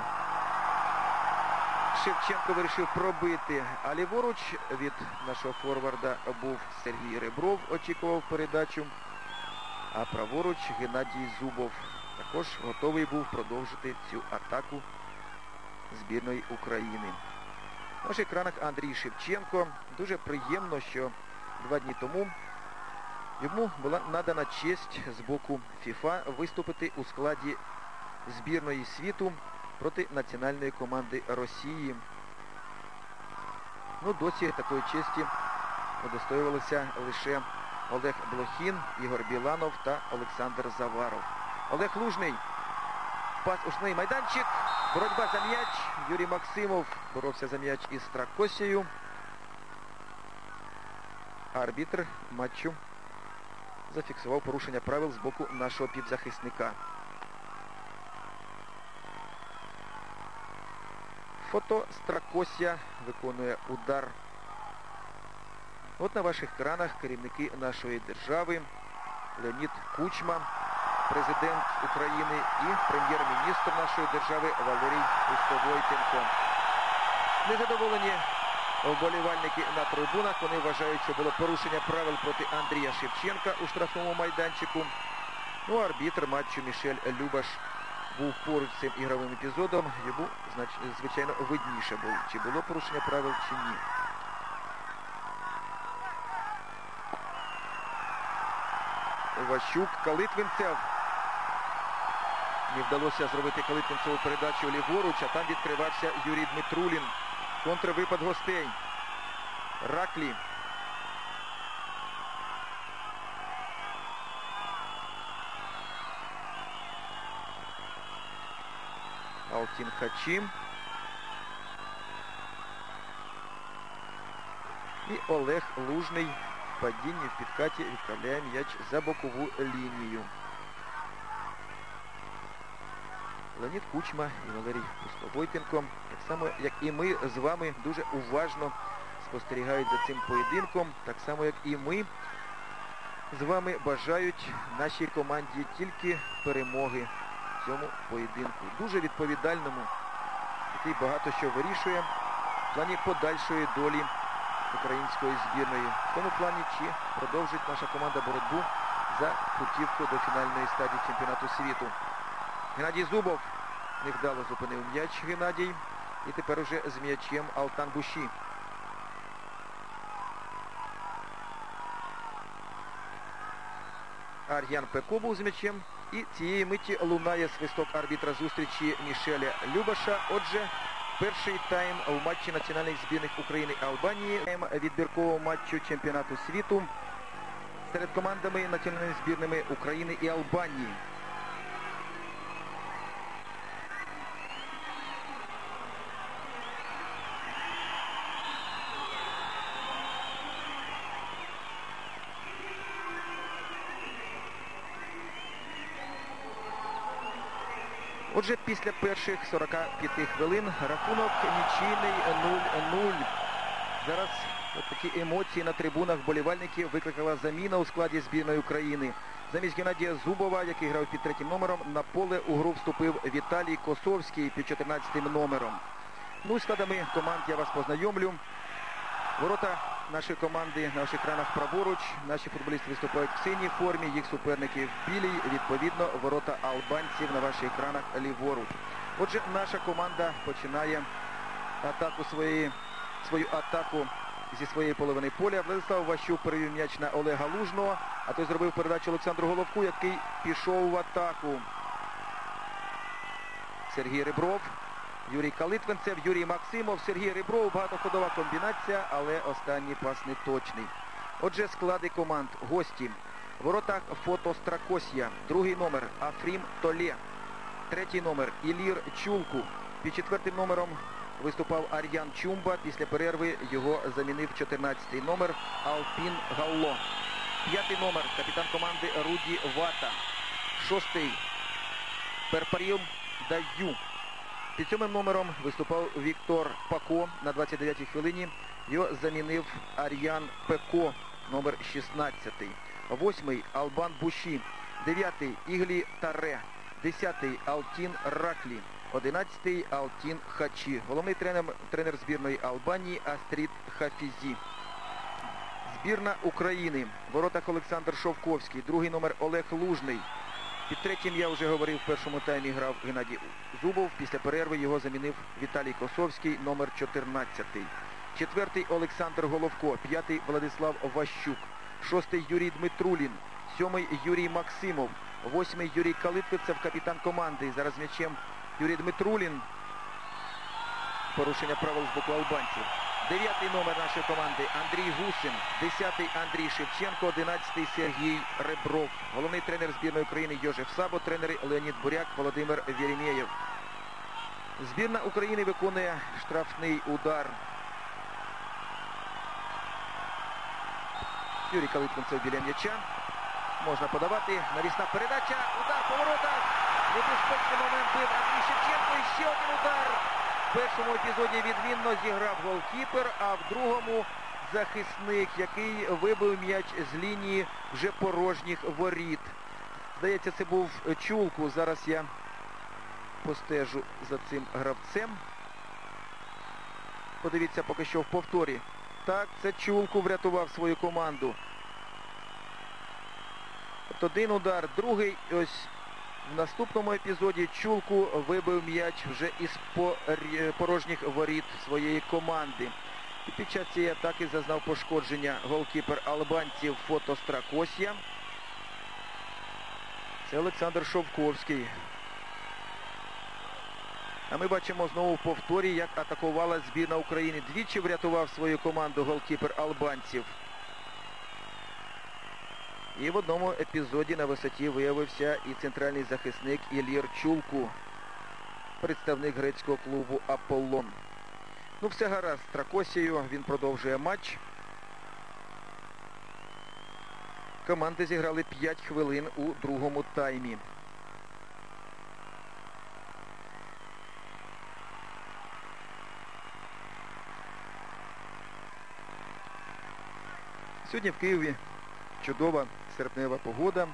Шевченко вирішив пробити, а ліворуч від нашого форварда був Сергій Ребров, очікував передачу, а праворуч Геннадій Зубов також готовий був продовжити цю атаку збірної України. На наших екранах Андрій Шевченко. Дуже приємно, що 2 дні тому йому була надана честь з боку ФІФА виступити у складі збірної світу проти національної команди Росії. Ну, досі такої честі удостоювалися лише Олег Блохін, Ігор Біланов та Олександр Заваров. Олег Лужний. Пас у штрафний майданчик. Боротьба за м'яч. Юрій Максимов боровся за м'яч із Стракосією. Арбітр матчу зафіксував порушення правил з боку нашого півзахисника. Фото Стракосія виконує удар. От на ваших екранах керівники нашої держави Леонід Кучма, президент України, і прем'єр-міністр нашої держави Валерій Пустовойтенко. Незадоволені вболівальники на трибунах. Вони вважають, що було порушення правил проти Андрія Шевченка у штрафному майданчику. Ну, арбітр матчу Мішель Любаш був поруч з цим ігровим епізодом. Йому, звичайно, видніше було, чи було порушення правил, чи ні. Ващук, Калитвинцев. Не вдалося зробити Калитвинцеву передачу ліворуч, а там відкривався Юрій Дмитрулін. Контрвипад гостей. Раклі. Алтін Хачим. І Олег Лужний в падінні, в підкаті відправляє м'яч за бокову лінію. Леонід Кучма і Валерій Пустовойтенко, так само, як і ми з вами, дуже уважно спостерігають за цим поєдинком. Так само, як і ми з вами бажають нашій команді тільки перемоги в цьому поєдинку. Дуже відповідальному, який багато що вирішує в плані подальшої долі української збірної. В тому плані, чи продовжить наша команда боротьбу за путівку до фінальної стадії чемпіонату світу. Геннадій Зубов невдало зупинив м'яч Геннадій. І тепер уже з м'ячем Алтан Буші. Ар'ян Пеко був з м'ячем. І цієї миті лунає свисток арбітра зустрічі Мішеля Любаша. Отже, перший тайм у матчі національних збірних України і Албанії. Відбіркового матчу чемпіонату світу серед командами національними збірними України і Албанії. Отже, після перших 45 хвилин рахунок нічийний 0-0. Зараз такі емоції на трибунах вболівальників викликала заміна у складі збірної України. Замість Геннадія Зубова, який грав під 3-м номером, на поле у гру вступив Віталій Косовський під 14-м номером. Ну і складами команд я вас познайомлю. Ворота нашої команди на ваших екранах праворуч. Наші футболісти виступають в синій формі, їх суперники в білій. Відповідно, ворота албанців на ваших екранах ліворуч. Отже, наша команда починає атаку свою атаку зі своєї половини поля. Владислав Ващук перевів м'яч на Олега Лужного, а той зробив передачу Олександру Головку, який пішов в атаку. Сергій Ребров. Юрій Калитвинцев, Юрій Максимов, Сергій Ребров. Багатоходова комбінація, але останній пас не точний. Отже, склади команд. Гості. В воротах Фото Стракосія. Другий номер Афрім Толе. Третій номер Ілір Чулку. Під 4-м номером виступав Ар'ян Чумба. Після перерви його замінив 14-й номер Алпін Галло. 5-й номер капітан команди Руді Вата. 6-й Перпаріум Даю. Під 7-м номером виступав Віктор Пако на 29-й хвилині. Його замінив Ар'ян Пеко, номер 16-й. 8-й Албан Буші. 9-й Іглі Таре. 10-й Алтін Раклі. 11-й Алтін Хачі. Головний тренер збірної Албанії Астрід Хафізі. Збірна України. В воротах Олександр Шовковський. Другий номер Олег Лужний. Під 3-м, я вже говорив, в першому таймі грав Геннадій Зубов. Після перерви його замінив Віталій Косовський, номер 14-й. 4-й Олександр Головко. 5-й Владислав Ващук. 6-й Юрій Дмитрулін. 7-й Юрій Максимов. 8-й Юрій Калитвинцев, капітан команди. Зараз м'ячем Юрій Дмитрулін. Порушення правил з боку албанців. 9-й номер нашої команди Андрій Гусин. 10-й Андрій Шевченко. 11-й Сергій Ребров. Головний тренер збірної України Йожеф Сабо. Тренери Леонід Буряк, Володимир Вєремєєв. Збірна України виконує штрафний удар. Юрій Калитвинцев біля м'яча. Можна подавати. Навісна передача. Удар по воротах. Небезпечний момент бив Андрій Шевченко. І ще один удар. В першому епізоді відмінно зіграв голкіпер, а в другому захисник, який вибив м'яч з лінії вже порожніх воріт. Здається, це був Чулку. Зараз я постежу за цим гравцем. Подивіться поки що в повторі. Так, це Чулку врятував свою команду. От один удар, другий. Ось в наступному епізоді Чулку вибив м'яч вже із порожніх воріт своєї команди. І під час цієї атаки зазнав пошкодження голкіпер албанців Фото Стракосія. Це Олександр Шовковський. А ми бачимо знову в повторі, як атакувала збірна України. Двічі врятував свою команду голкіпер албанців. І в одному епізоді на висоті виявився і центральний захисник Ілір Чулку, представник грецького клубу «Аполлон». Ну, все гаразд з Стракосією, він продовжує матч. Команди зіграли 5 хвилин у другому таймі. Сьогодні в Києві чудова серпнева погода.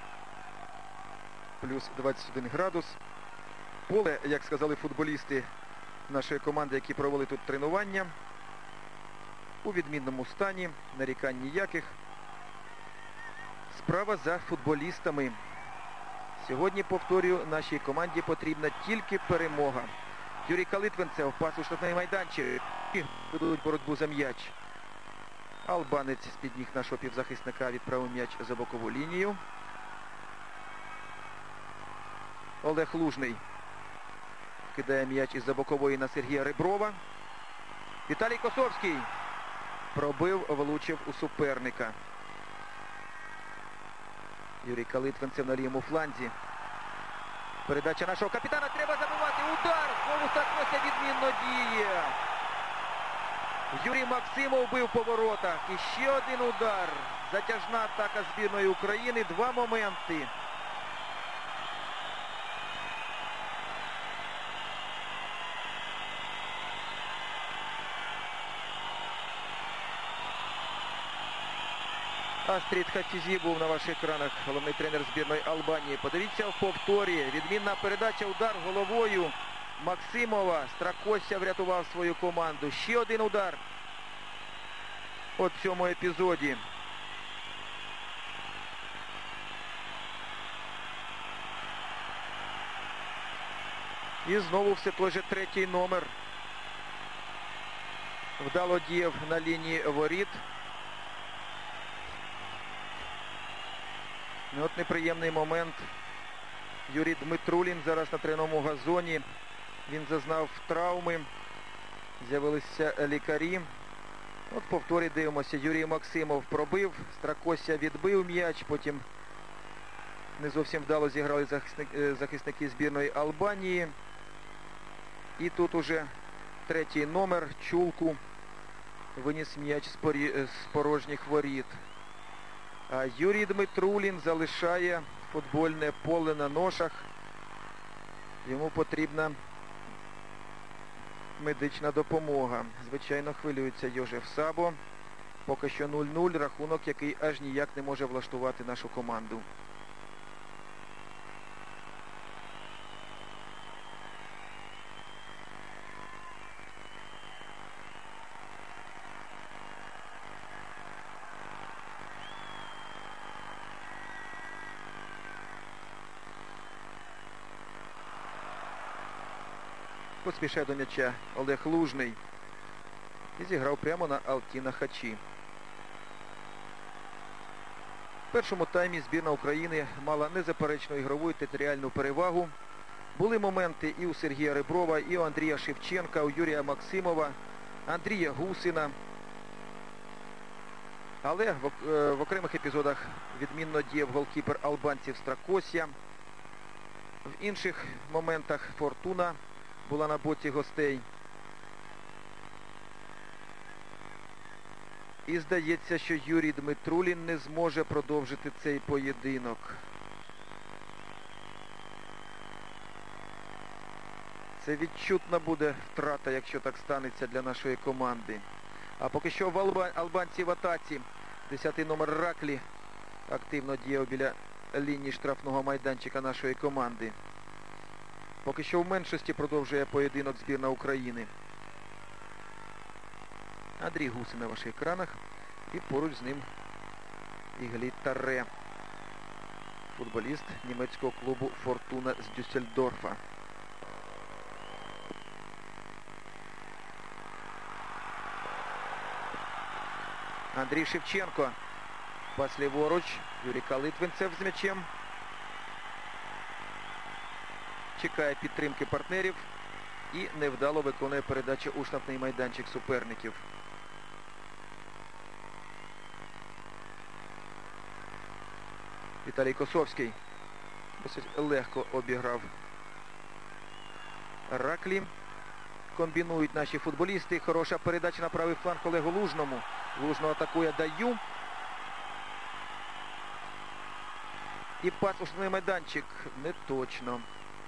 Плюс 21 градус. Поле, як сказали футболісти нашої команди, які провели тут тренування, у відмінному стані, нарікань ніяких. Справа за футболістами. Сьогодні, повторюю, нашій команді потрібна тільки перемога. Юрій Калитвинцев, пас у штрафний майданчик. Ведуть боротьбу за м'яч. Албанець з-під ніг нашого півзахисника відправив м'яч за бокову лінію. Олег Лужний кидає м'яч із-за бокової на Сергія Реброва. Віталій Косовський пробив, влучив у суперника. Юрій Калитвинцев на лівому фланзі. Передача нашого капітана. Треба забивати. Удар! Знову Стракося відмінно діє. Юрій Максимов бив по воротах. І ще один удар. Затяжна атака збірної України. Два моменти. Астрід Хафізі був на ваших екранах, головний тренер збірної Албанії. Подивіться в повторі. Відмінна передача, удар головою Максимова. Стракося врятував свою команду. Ще один удар у цьому епізоді. І знову все той же третій номер. Вдало діяв на лінії воріт. І от неприємний момент. Юрій Дмитрулін зараз на тренерному газоні. Він зазнав травми. З'явилися лікарі. От в повторі дивимося. Юрій Максимов пробив. Стракося відбив м'яч. Потім не зовсім вдало зіграли захисники збірної Албанії. І тут уже третій номер. Чулку виніс м'яч з порожніх воріт. А Юрій Дмитрулін залишає футбольне поле на ношах. Йому потрібна медична допомога. Звичайно, хвилюється Йожеф Сабо. Поки що 0-0, рахунок, який аж ніяк не може влаштувати нашу команду. Поспішає до м'яча Олег Лужний. І зіграв прямо на Алтіна Хачі. В першому таймі збірна України мала незаперечну ігрову і територіальну перевагу. Були моменти і у Сергія Реброва, і у Андрія Шевченка, у Юрія Максимова, Андрія Гусина. Але в окремих епізодах відмінно діяв голкіпер албанців Стракося. В інших моментах фортуна була на боці гостей. І здається, що Юрій Дмитрулін не зможе продовжити цей поєдинок. Це відчутна буде втрата, якщо так станеться для нашої команди. А поки що албанці в атаці. 10-й номер Раклі активно діяв біля лінії штрафного майданчика нашої команди. Поки що в меншості продовжує поєдинок збірна України. Андрій Гусин на ваших екранах. І поруч з ним Іглі Таре. Футболіст німецького клубу «Фортуна» з Дюссельдорфа. Андрій Шевченко. Пас ліворуч. Юрій Калитвинцев з м'ячем. Чекає підтримки партнерів і невдало виконує передачу у штрафний майданчик суперників. Віталій Косовський досить легко обіграв Раклі. Комбінують наші футболісти. Хороша передача на правий фланг Олегу Лужному. Лужного атакує Даю. І пас у штрафний майданчик. Не точно.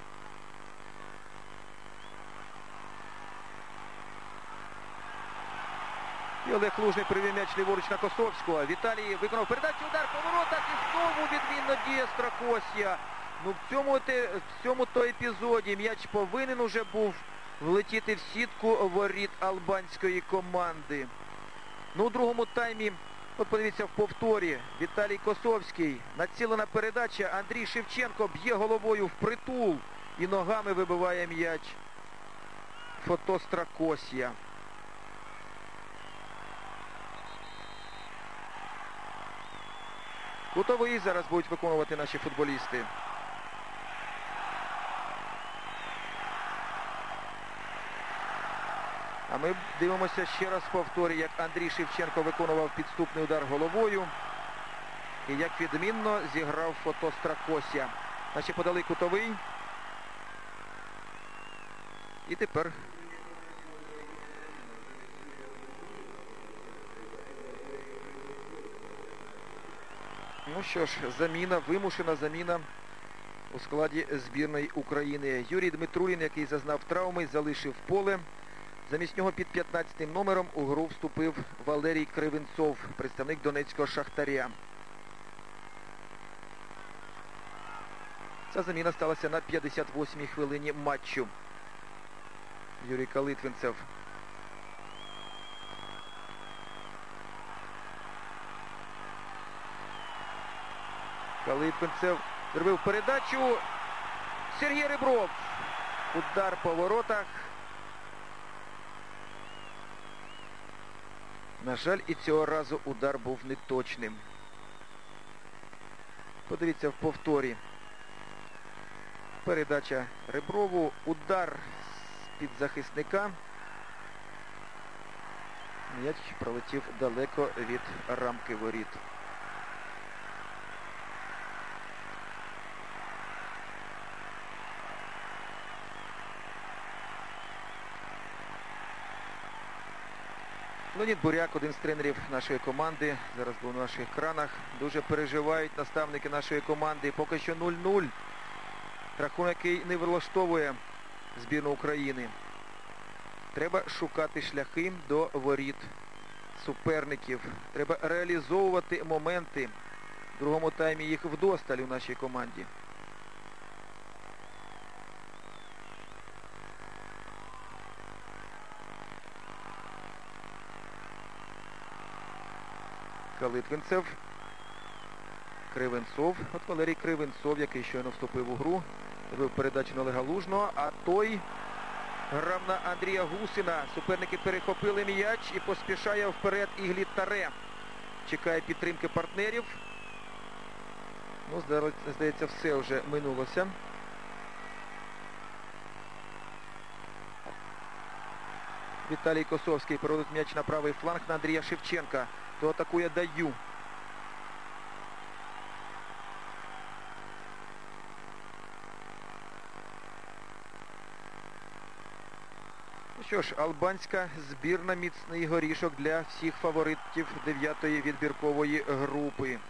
І Олег Лужний привів м'яч ліворуч на Косовського. Віталій виконав передачу, удар по воротах і знову відмінно діє Стракосія. Ну в цьому-то епізоді м'яч повинен уже був влетіти в сітку воріт албанської команди. Ну у другому таймі, от подивіться в повторі, Віталій Косовський, націлена передача, Андрій Шевченко б'є головою впритул і ногами вибиває м'яч Фото Стракосія. Кутовий зараз будуть виконувати наші футболісти. А ми дивимося ще раз в повторі, як Андрій Шевченко виконував підступний удар головою. І як відмінно зіграв Фото Стракосія. Наші подали кутовий. І тепер... Ну що ж, заміна, вимушена заміна у складі збірної України. Юрій Дмитрулін, який зазнав травми, залишив поле. Замість нього під 15-м номером у гру вступив Валерій Кривенцов, представник Донецького Шахтаря. Ця заміна сталася на 58-й хвилині матчу. Юрій Калитвинцев. Калитвинцев зробив передачу. Сергій Ребров. Удар по воротах. На жаль, і цього разу удар був неточним. Подивіться в повторі. Передача Реброву. Удар з-під захисника. М'яч пролетів далеко від рамки воріт. Леонід Буряк, один з тренерів нашої команди, зараз був на наших екранах. Дуже переживають наставники нашої команди. Поки що 0-0. Рахунок, який не влаштовує збірну України. Треба шукати шляхи до воріт суперників. Треба реалізовувати моменти. В другому таймі їх вдосталь у нашій команді. Калитвинцев. Кривенцов. От Валерій Кривенцов, який щойно вступив у гру. Робив передачу на Олега Лужного, а той грав на Андрія Гусина. Суперники перехопили м'яч і поспішає вперед Іглі Таре. Чекає підтримки партнерів. Ну, здається, все вже минулося. Віталій Косовський переводить м'яч на правий фланг на Андрія Шевченка. То атакує Даю. Ну що ж, албанська збірна — міцний горішок для всіх фаворитів 9-ї відбіркової групи.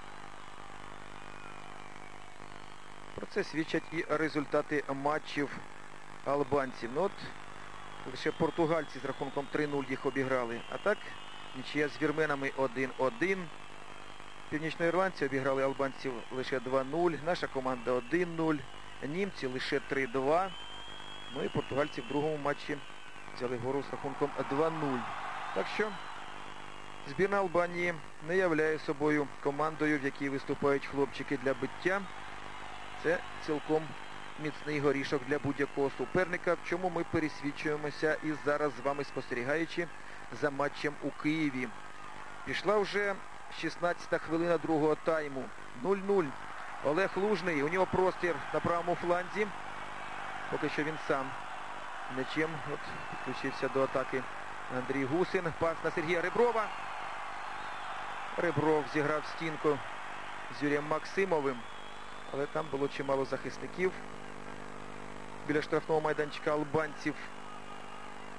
Про це свідчать і результати матчів албанців. Ну от, лише португальці з рахунком 3-0 їх обіграли. А так, нічия з вірменами 1-1. Північноірландці обіграли албанців лише 2-0. Наша команда 1-0. Німці лише 3-2. Ну і португальці в другому матчі взяли гору з рахунком 2-0. Так що збірна Албанії не являє собою командою, в якій виступають хлопчики для биття. Це цілком міцний горішок для будь-якого суперника, в чому ми пересвідчуємося і зараз з вами спостерігаючи за матчем у Києві. Пішла вже 16-та хвилина другого тайму. 0-0. Олег Лужний, у нього простір на правому фланзі. Поки що він сам м'ячем підключився до атаки Андрій Гусин. Пас на Сергія Реброва. Ребров зіграв стінку з Юрієм Максимовим. Але там було чимало захисників біля штрафного майданчика албанців,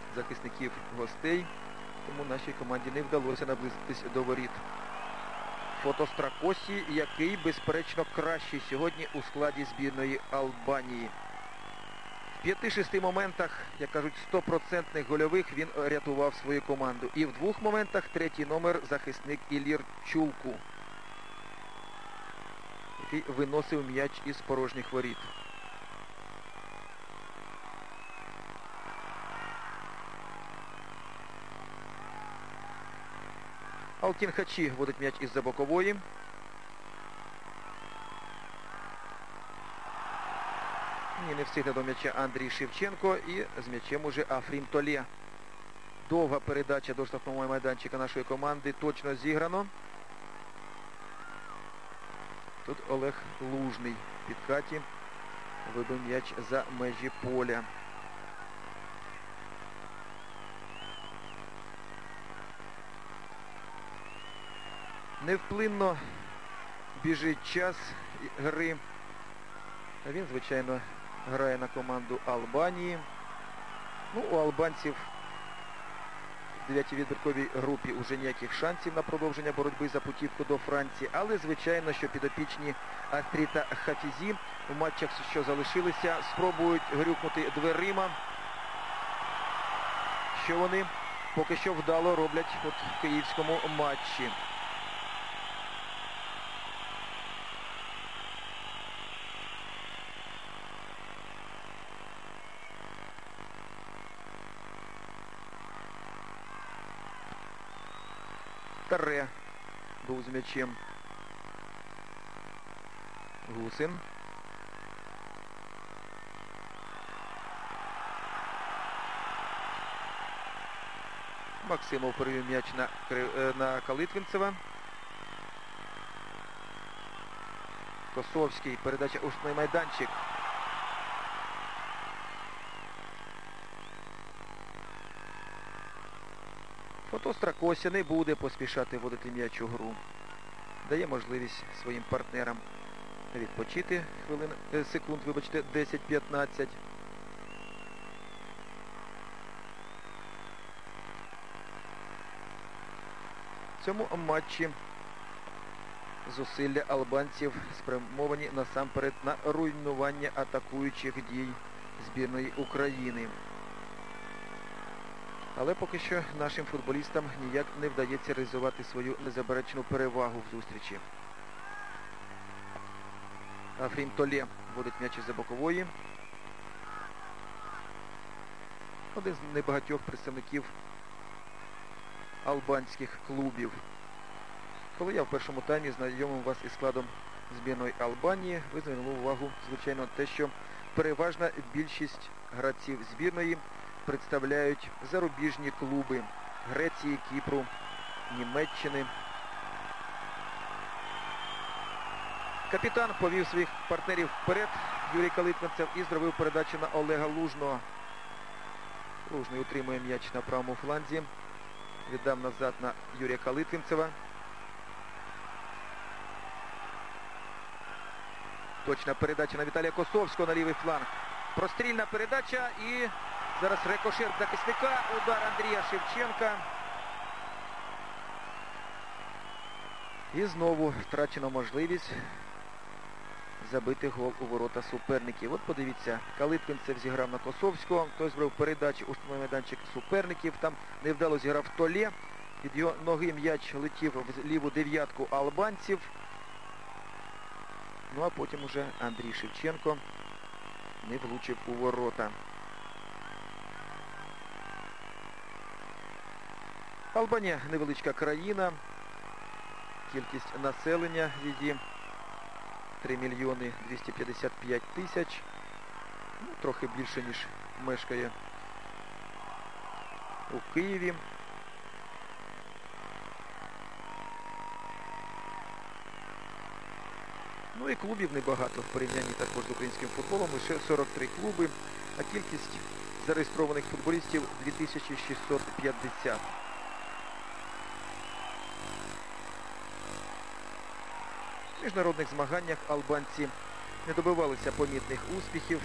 захисників гостей. Тому нашій команді не вдалося наблизитись до воріт. Фотостракосі, який, безперечно, кращий сьогодні у складі збірної Албанії. В 5-6 моментах, як кажуть, 100% гольових він рятував свою команду. І в 2 моментах третій номер захисник Ілір Чулку, який виносив м'яч із порожніх воріт. Алтін Хачі водить м'яч із-за бокової. Ні, не встигне до м'яча Андрій Шевченко. І з м'ячем уже Афрім Толє. Довга передача до штрафного майданчика нашої команди. Точно зіграно. Тут Олег Лужний в підкаті вибив м'яч за межі поля. Невплинно біжить час гри. Він, звичайно, грає на команду Албанії. Ну, у албанців в 9-й відбірковій групі уже ніяких шансів на продовження боротьби за путівку до Франції. Але, звичайно, що підопічні Астріта Хафізі в матчах, що залишилися, спробують грюкнути дверима, що вони поки що вдало роблять от в київському матчі. Таре був з м'ячем. Гусин. Максимов перевів м'яч на Калитвинцева. Косовський. Передача у штрафний майданчик. Фотостракося не буде поспішати вводити м'яч у гру. Дає можливість своїм партнерам відпочити секунд, 10-15. В цьому матчі зусилля албанців спрямовані насамперед на руйнування атакуючих дій збірної України. Але поки що нашим футболістам ніяк не вдається реалізувати свою незаперечну перевагу в зустрічі. Афрім Толє вводить м'яч із-за бокової. Один з небагатьох представників албанських клубів. Коли я в першому таймі знайомив вас із складом збірної Албанії, ви звернули увагу, звичайно, те, що переважна більшість гравців збірної представляють зарубіжні клуби Греції, Кіпру, Німеччини. Капітан повів своїх партнерів вперед, Юрій Калитвинцев, і зробив передачу на Олега Лужного. Лужний утримує м'яч на правому фланзі. Віддав назад на Юрія Калитвинцева. Точна передача на Віталія Косовського на лівий фланг. Прострільна передача і зараз рикошет захисника. Удар Андрія Шевченка. І знову втрачена можливість забити гол у ворота суперників. От подивіться, Калитвинцев зіграв на Косовського. Той зробив передачу у штрафний майданчик суперників. Там невдало зіграв Толє. Від його ноги м'яч летів в ліву дев'ятку албанців. Ну а потім уже Андрій Шевченко не влучив у ворота. Албанія невеличка країна. Кількість населення її 3 мільйони 255 тисяч. Ну, трохи більше, ніж мешкає у Києві. Ну і клубів небагато в порівнянні також з українським футболом. Лише 43 клуби, а кількість зареєстрованих футболістів 2650. В міжнародних змаганнях албанці не добивалися помітних успіхів.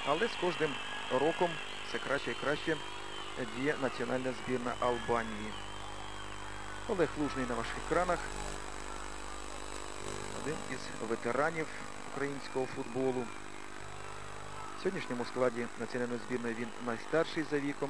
Але з кожним роком все краще і краще діє національна збірна Албанії. Олег Лужний на ваших екранах. Один із ветеранів українського футболу. В сьогоднішньому складі національної збірної він найстарший за віком.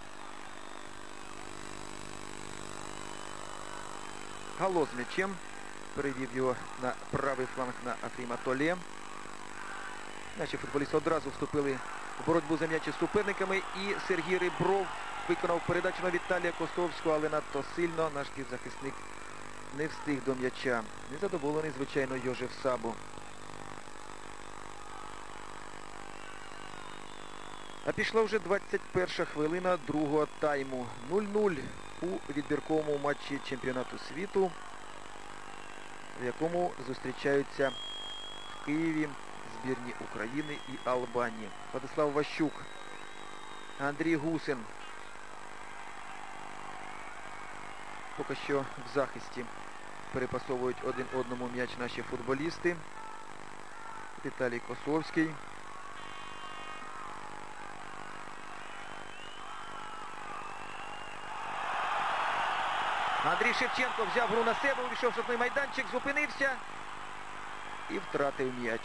Гало з м'ячем. Перевів його на правий фланг на Афріма Толе. Наші футболісти одразу вступили в боротьбу за м'яч із суперниками. І Сергій Ребров виконав передачу на Віталія Костовського, але надто сильно наш півзахисник не встиг до м'яча. Незадоволений, звичайно, Йожеф Сабо. А пішла вже 21-ша хвилина другого тайму. 0-0 у відбірковому матчі чемпіонату світу, в якому зустрічаються в Києві збірні України і Албанії. Владислав Ващук, Андрій Гусин. Поки що в захисті перепасовують один одному м'яч наші футболісти. Віталій Косовський. Андрій Шевченко взяв гру на себе, увійшов в штрафний майданчик, зупинився і втратив м'яч.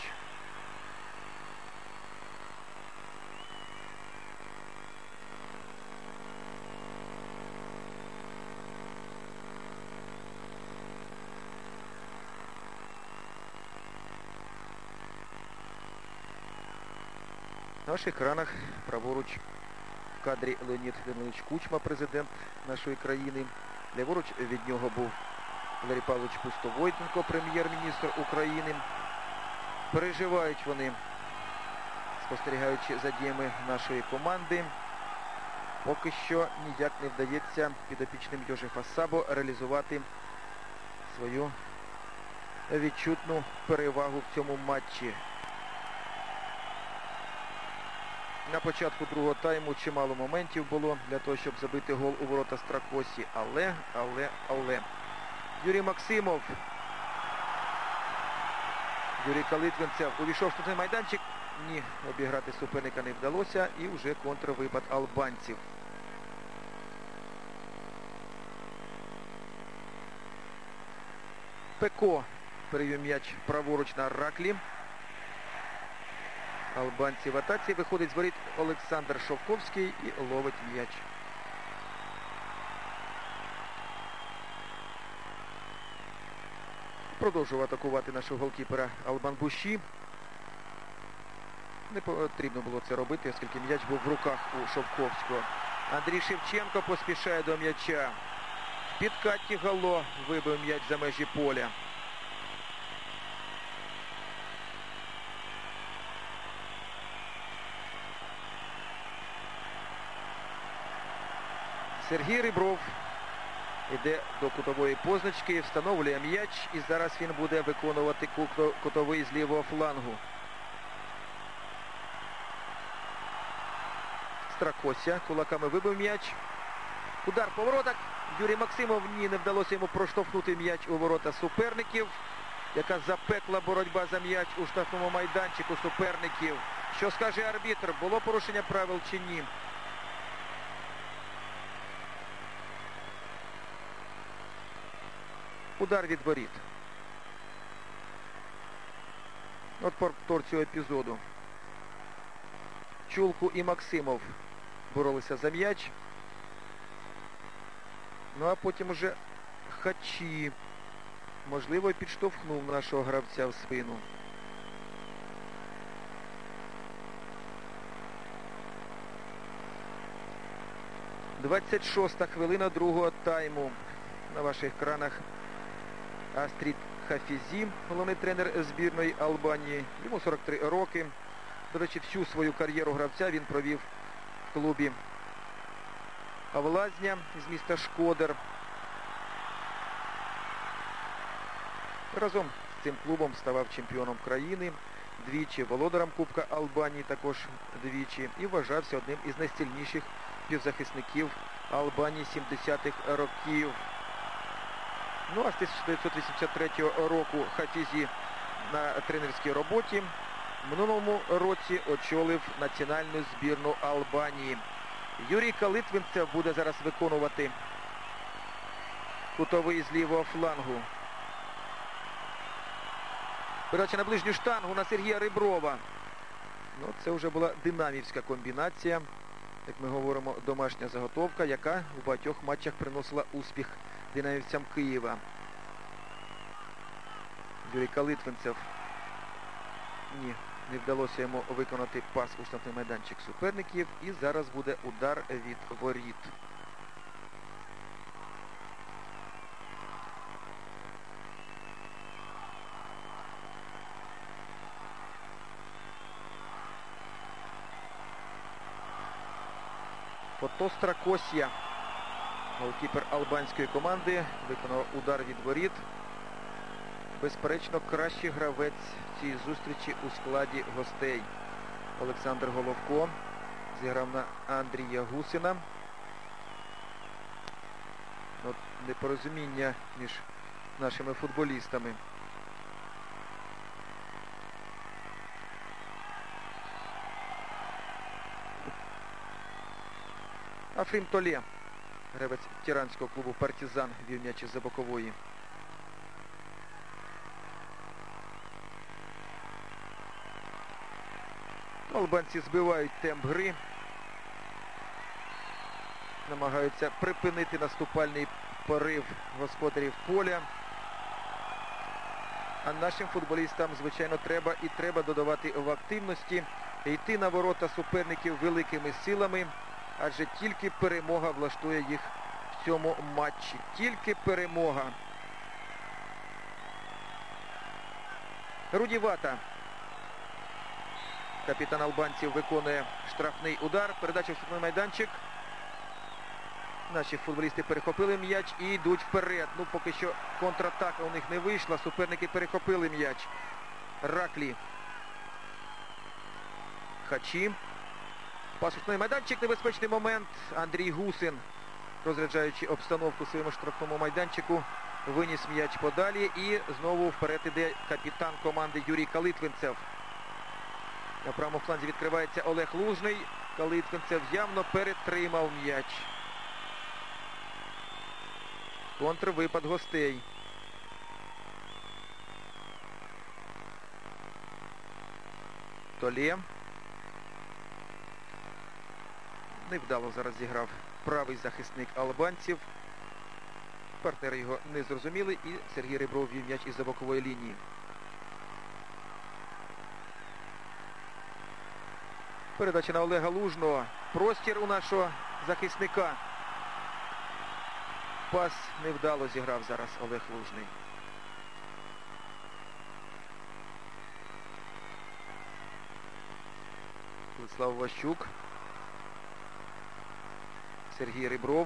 На ваших екранах праворуч в кадрі Леонід Данилович Кучма, президент нашої країни. Ліворуч від нього був Валерій Павлович Пустовойтенко, прем'єр-міністр України. Переживають вони, спостерігаючи за діями нашої команди. Поки що ніяк не вдається підопічним Йожефа Сабо реалізувати свою відчутну перевагу в цьому матчі. На початку другого тайму чимало моментів було для того, щоб забити гол у ворота Стракосі. Але. Юрій Максимов. Юрій Калитвинцев увійшов в штрафний майданчик. Ні, обіграти суперника не вдалося. І вже контрвипад албанців. Пеко перевів м'яч праворуч на Раклі. Албанці в атаці. Виходить з воріт Олександр Шовковський і ловить м'яч. Продовжував атакувати нашого голкіпера Албан Буші. Не потрібно було це робити, оскільки м'яч був в руках у Шовковського. Андрій Шевченко поспішає до м'яча. В підкаті Гало вибив м'яч за межі поля. Сергій Ребров йде до кутової позначки, встановлює м'яч і зараз він буде виконувати кутовий з лівого флангу. Стракося кулаками вибив м'яч. Удар по воротах. Юрій Максимов, ні, не вдалося йому проштовхнути м'яч у ворота суперників. Яка запекла боротьба за м'яч у штрафному майданчику суперників. Що скаже арбітр? Було порушення правил чи ні? Удар від воріт. От повтор цього епізоду. Чулку і Максимов боролися за м'яч. Ну а потім уже Хачі, можливо, підштовхнув нашого гравця в спину. Двадцять шоста хвилина другого тайму. На ваших екранах Астрід Хафізі, головний тренер збірної Албанії. Йому 43 роки. До речі, всю свою кар'єру гравця він провів в клубі Авлазня з міста Шкодер. Разом з цим клубом ставав чемпіоном країни, двічі володарем Кубка Албанії, також двічі, і вважався одним із найсильніших півзахисників Албанії 70-х років. Ну а з 1983 року Хафізі на тренерській роботі в минулому році очолив національну збірну Албанії. Юрій Калитвинцев буде зараз виконувати кутовий з лівого флангу. Передача на ближню штангу на Сергія Реброва. Ну, це вже була динамівська комбінація. Як ми говоримо, домашня заготовка, яка у багатьох матчах приносила успіх динамівцям Києва. Юрій Калитвинцев. Ні, не вдалося йому виконати пас у штрафний майданчик суперників. І зараз буде удар від воріт. Фотостра Косья, голкіпер албанської команди, виконав удар від воріт. Безперечно, кращий гравець цієї зустрічі у складі гостей. Олександр Головко зіграв на Андрія Гусина. От непорозуміння між нашими футболістами. Афрім Толе, гравець тіранського клубу «Партизан», вів м'яч із-за бокової. Албанці збивають темп гри. Намагаються припинити наступальний порив господарів поля. А нашим футболістам, звичайно, треба додавати в активності, йти на ворота суперників великими силами. Адже тільки перемога влаштує їх в цьому матчі. Тільки перемога. Руді Вата, капітан албанців, виконує штрафний удар. Передача в штрафний майданчик. Наші футболісти перехопили м'яч і йдуть вперед. Ну, поки що контратака у них не вийшла. Суперники перехопили м'яч. Раклі. Хачі. Пас у штрафний майданчик, небезпечний момент. Андрій Гусин, розряджаючи обстановку в своєму штрафному майданчику, виніс м'яч подалі і знову вперед іде капітан команди Юрій Калитвинцев. На правому фланзі відкривається Олег Лужний. Калитвинцев явно перетримав м'яч. Контрвипад гостей. Толе. Невдало зараз зіграв правий захисник албанців. Партнери його не зрозуміли і Сергій Ребров вів м'яч із-за бокової лінії. Передача на Олега Лужного. Простір у нашого захисника. Пас невдало зіграв зараз Олег Лужний. Владислав Ващук. Сергій Ребров.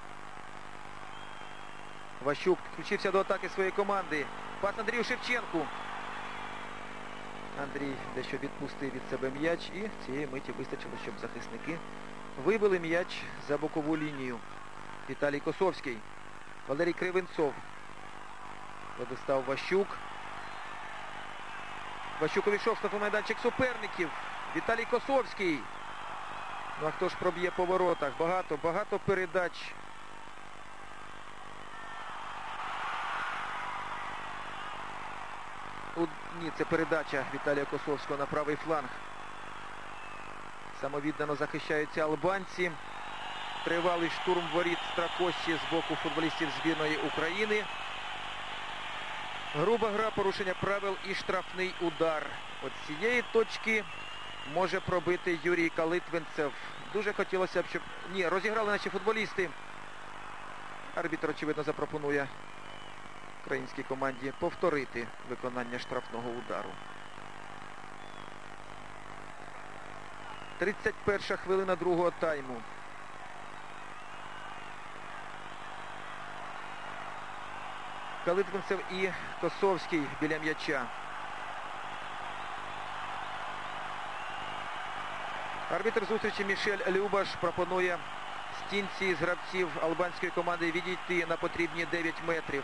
Ващук включився до атаки своєї команди. Пас Андрію Шевченку. Андрій дещо відпустив від себе м'яч і цієї миті вистачило, щоб захисники вибили м'яч за бокову лінію. Віталій Косовський. Валерій Кривенцов. Владислав Ващук. Ващук увійшов в майданчик суперників. Віталій Косовський. Ну а хто ж проб'є по воротах? Багато передач. Ні, це передача Віталія Косовського на правий фланг. Самовіддано захищаються албанці. Тривалий штурм воріт Стракосі з боку футболістів збірної України. Груба гра, порушення правил і штрафний удар. От з цієї точки може пробити Юрій Калитвинцев. Дуже хотілося б, щоб... Ні, розіграли наші футболісти. Арбітр, очевидно, запропонує українській команді повторити виконання штрафного удару. 31 хвилина другого тайму. Калитвинцев і Косовський біля м'яча. Арбітр зустрічі Мішель Любаш пропонує стінці з гравців албанської команди відійти на потрібні 9 метрів.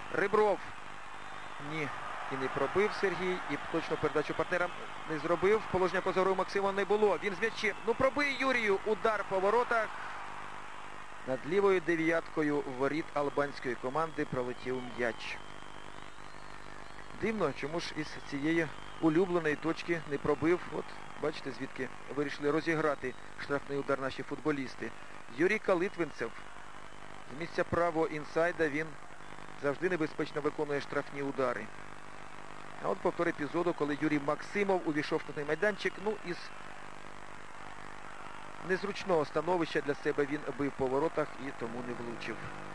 Ребров. Ні. І не пробив Сергій. І точно передачу партнерам не зробив. Положення поза грою Максима не було. Він з м'ячем. Ну пробий Юрію. Удар по воротах. Над лівою дев'яткою воріт албанської команди пролетів м'яч. Дивно, чому ж із цієї улюбленої точки не пробив. От, бачите, звідки вирішили розіграти штрафний удар наші футболісти. Юрій Калитвинцев. З місця правого інсайда він завжди небезпечно виконує штрафні удари. А от повтор епізоду, коли Юрій Максимов увійшов в штрафний майданчик, ну із незручного становища для себе він бив по воротах і тому не влучив.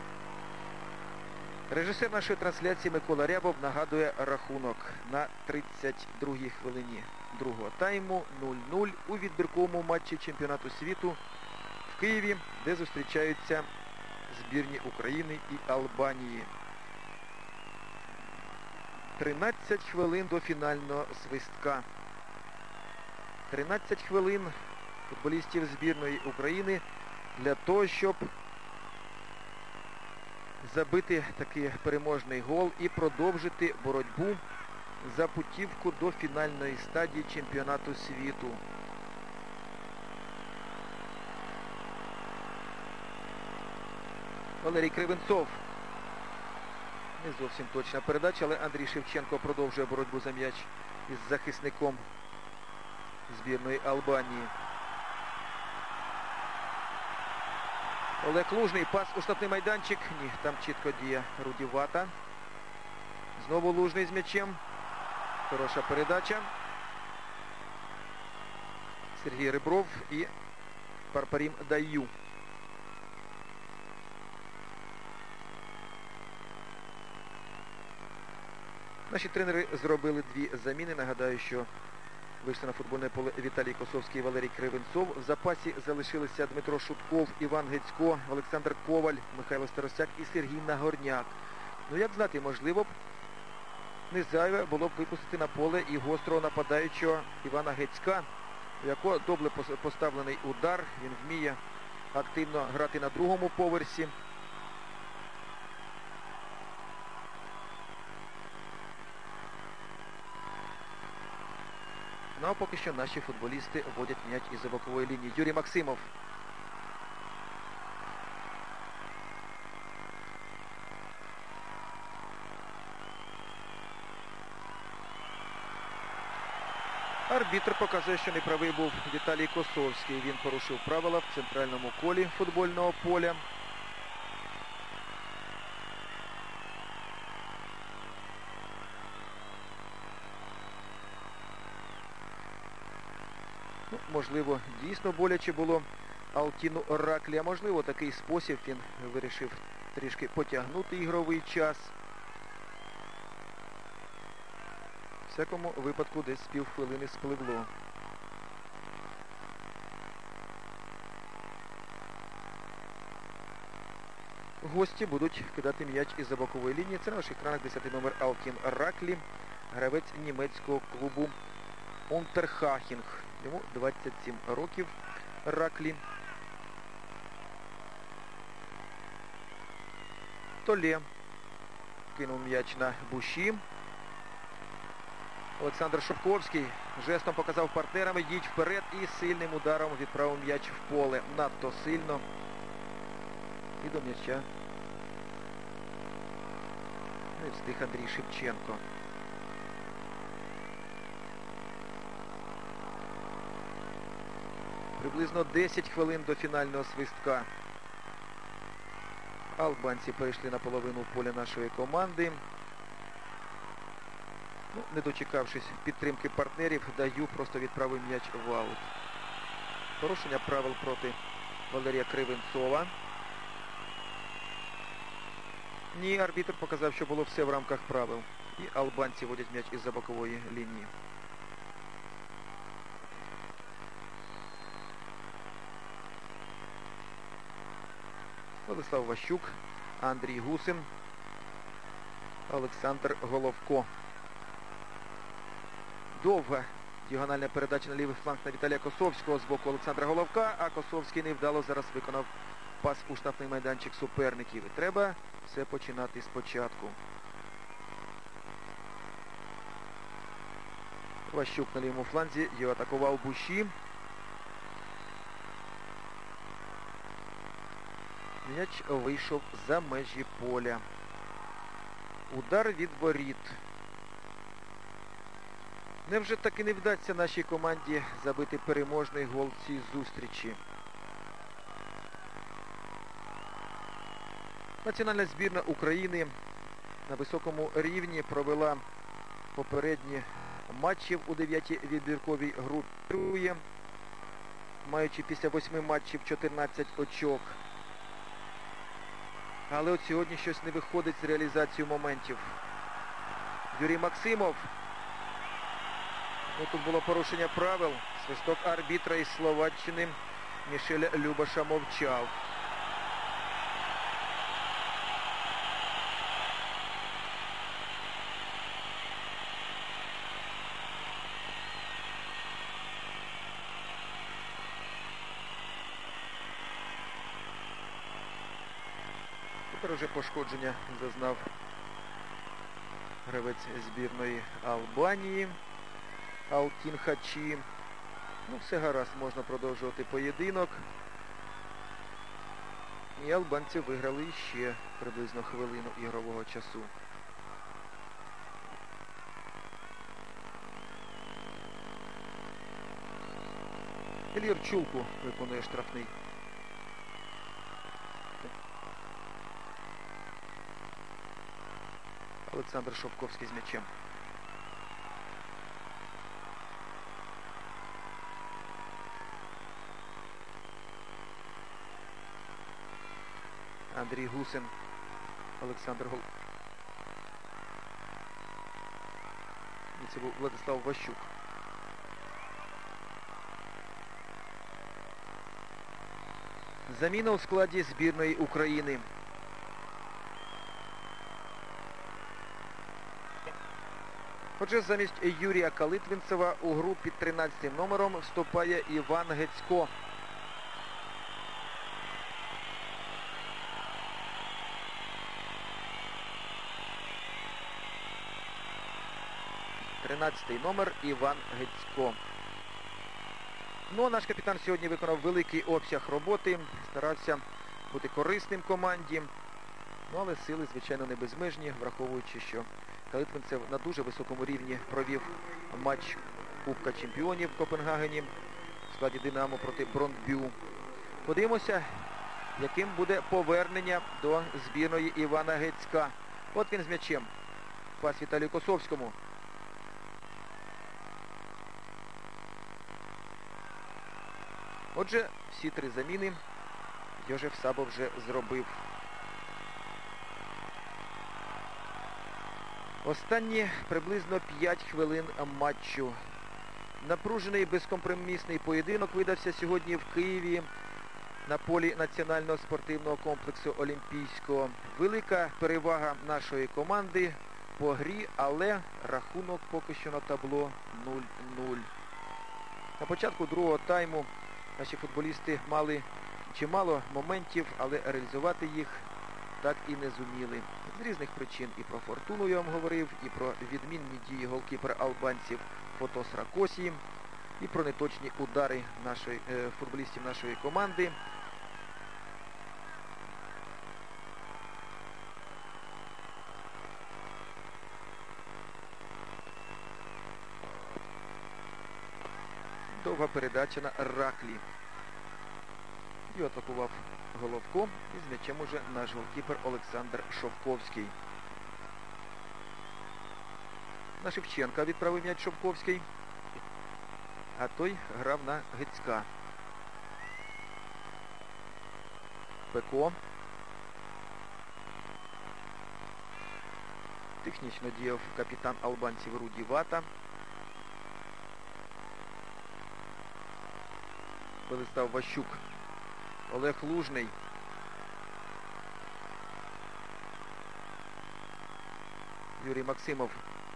Режисер нашої трансляції Микола Рябов нагадує рахунок на 32-й хвилині другого тайму 0-0 у відбірковому матчі чемпіонату світу в Києві, де зустрічаються збірні України і Албанії. 13 хвилин до фінального свистка. 13 хвилин футболістів збірної України для того, щоб забити такий переможний гол і продовжити боротьбу за путівку до фінальної стадії чемпіонату світу. Валерій Кривенцов. Не зовсім точна передача, але Андрій Шевченко продовжує боротьбу за м'яч із захисником збірної Албанії. Олег Лужний, пас у штрафний майданчик. Ні, там чітко діє Руді Вата. Знову Лужний з м'ячем. Хороша передача. Сергій Ребров і Парпарім Даю. Наші тренери зробили дві заміни. Нагадаю, що вийшли на футбольне поле Віталій Косовський і Валерій Кривенцов. В запасі залишилися Дмитро Шутков, Іван Гецько, Олександр Коваль, Михайло Старосяк і Сергій Нагорняк. Ну, як знати, можливо б не зайве було б випустити на поле і гострого нападаючого Івана Гецька, у якого добре поставлений удар. Він вміє активно грати на другому поверсі. Ну а поки що наші футболісти вводять м'яч із бокової лінії. Юрій Максимов. Арбітр показує, що неправий був Віталій Косовський. Він порушив правила в центральному колі футбольного поля. Ну, можливо, дійсно боляче було Алтіну Раклі, а можливо, такий спосіб він вирішив трішки потягнути ігровий час. В всякому випадку десь з півхвилини спливло. Гості будуть кидати м'яч із-за бокової лінії. Це на наших екранах 10-й номер Алтін Раклі, гравець німецького клубу Унтерхахінг. Йому 27 років Раклі. Толе кинув м'яч на Буші. Олександр Шовковський жестом показав партнерам: йдіть вперед, і сильним ударом відправив м'яч в поле. Надто сильно. І до м'яча не встиг Андрій Шевченко. Приблизно 10 хвилин до фінального свистка. Албанці перейшли на половину поля нашої команди. Ну, не дочекавшись підтримки партнерів, Даю просто відправив м'яч в аут. Порушення правил проти Валерія Кривенцова. Ні, арбітр показав, що було все в рамках правил. І албанці водять м'яч із-за бокової лінії. Владислав Ващук, Андрій Гусин, Олександр Головко. Довга діагональна передача на лівий фланг на Віталія Косовського з боку Олександра Головка, а Косовський невдало зараз виконав пас у штрафний майданчик суперників. І треба все починати спочатку. Ващук на лівому фланзі, його атакував Буші. М'яч вийшов за межі поля. Удар від воріт. Невже таки не вдасться нашій команді забити переможний гол в цій зустрічі? Національна збірна України на високому рівні провела попередні матчі у 9-й відбірковій групі, маючи після 8 матчів 14 очок. Але от сьогодні щось не виходить з реалізацією моментів. Юрій Максимов. Ну, тут було порушення правил. Свисток арбітра із Словаччини Мішеля Любаша мовчав. Тепер уже пошкодження зазнав гравець збірної Албанії Алтін Хачі. Ну, все гаразд, можна продовжувати поєдинок. І албанці виграли ще приблизно хвилину ігрового часу. Елір Чулку виконує штрафний. Олександр Шовковський з м'ячем. Андрій Гусин. Олександр Гол. І це був Владислав Ващук. Заміна у складі збірної України. Отже, замість Юрія Калитвинцева у гру під 13 номером вступає Іван Гецько. Тринадцятий номер Іван Гецько. Ну, а наш капітан сьогодні виконав великий обсяг роботи, старався бути корисним команді. Ну, але сили, звичайно, не безмежні, враховуючи, що Калитвинцев на дуже високому рівні провів матч Кубка Чемпіонів в Копенгагені в складі «Динамо» проти Брондбю. Подивимося, яким буде повернення до збірної Івана Гецька. От він з м'ячем. Пас Віталію Косовському. Отже, всі 3 заміни Йожеф Сабо вже зробив. Останні приблизно 5 хвилин матчу. Напружений безкомпромісний поєдинок видався сьогодні в Києві на полі Національного спортивного комплексу Олімпійського. Велика перевага нашої команди по грі, але рахунок поки що на табло 0-0. На початку другого тайму наші футболісти мали чимало моментів, але реалізувати їх так і не зуміли. З різних причин. І про фортуну я вам говорив, і про відмінні дії голкіпера албанців Фотос Ракосі, і про неточні удари футболістів нашої команди. Довга передача на Раклі. І атакував Головко. І з м'ячем уже наш голкіпер Олександр Шовковський. На Шевченка відправив м'яч Шовковський. А той грав на Гецька. Пеко. Технічно діяв капітан албанців Руді Вата. Владислав Ващук. Олег Лужний. Юрій Максимов.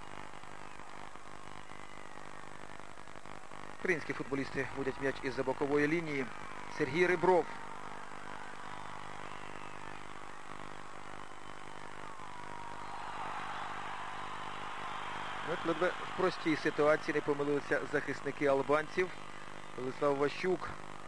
Українські футболісти водять м'яч із-за бокової лінії. Сергій Рибров. От ледве в простій ситуації не помилилися захисники албанців. Владислав Ващук.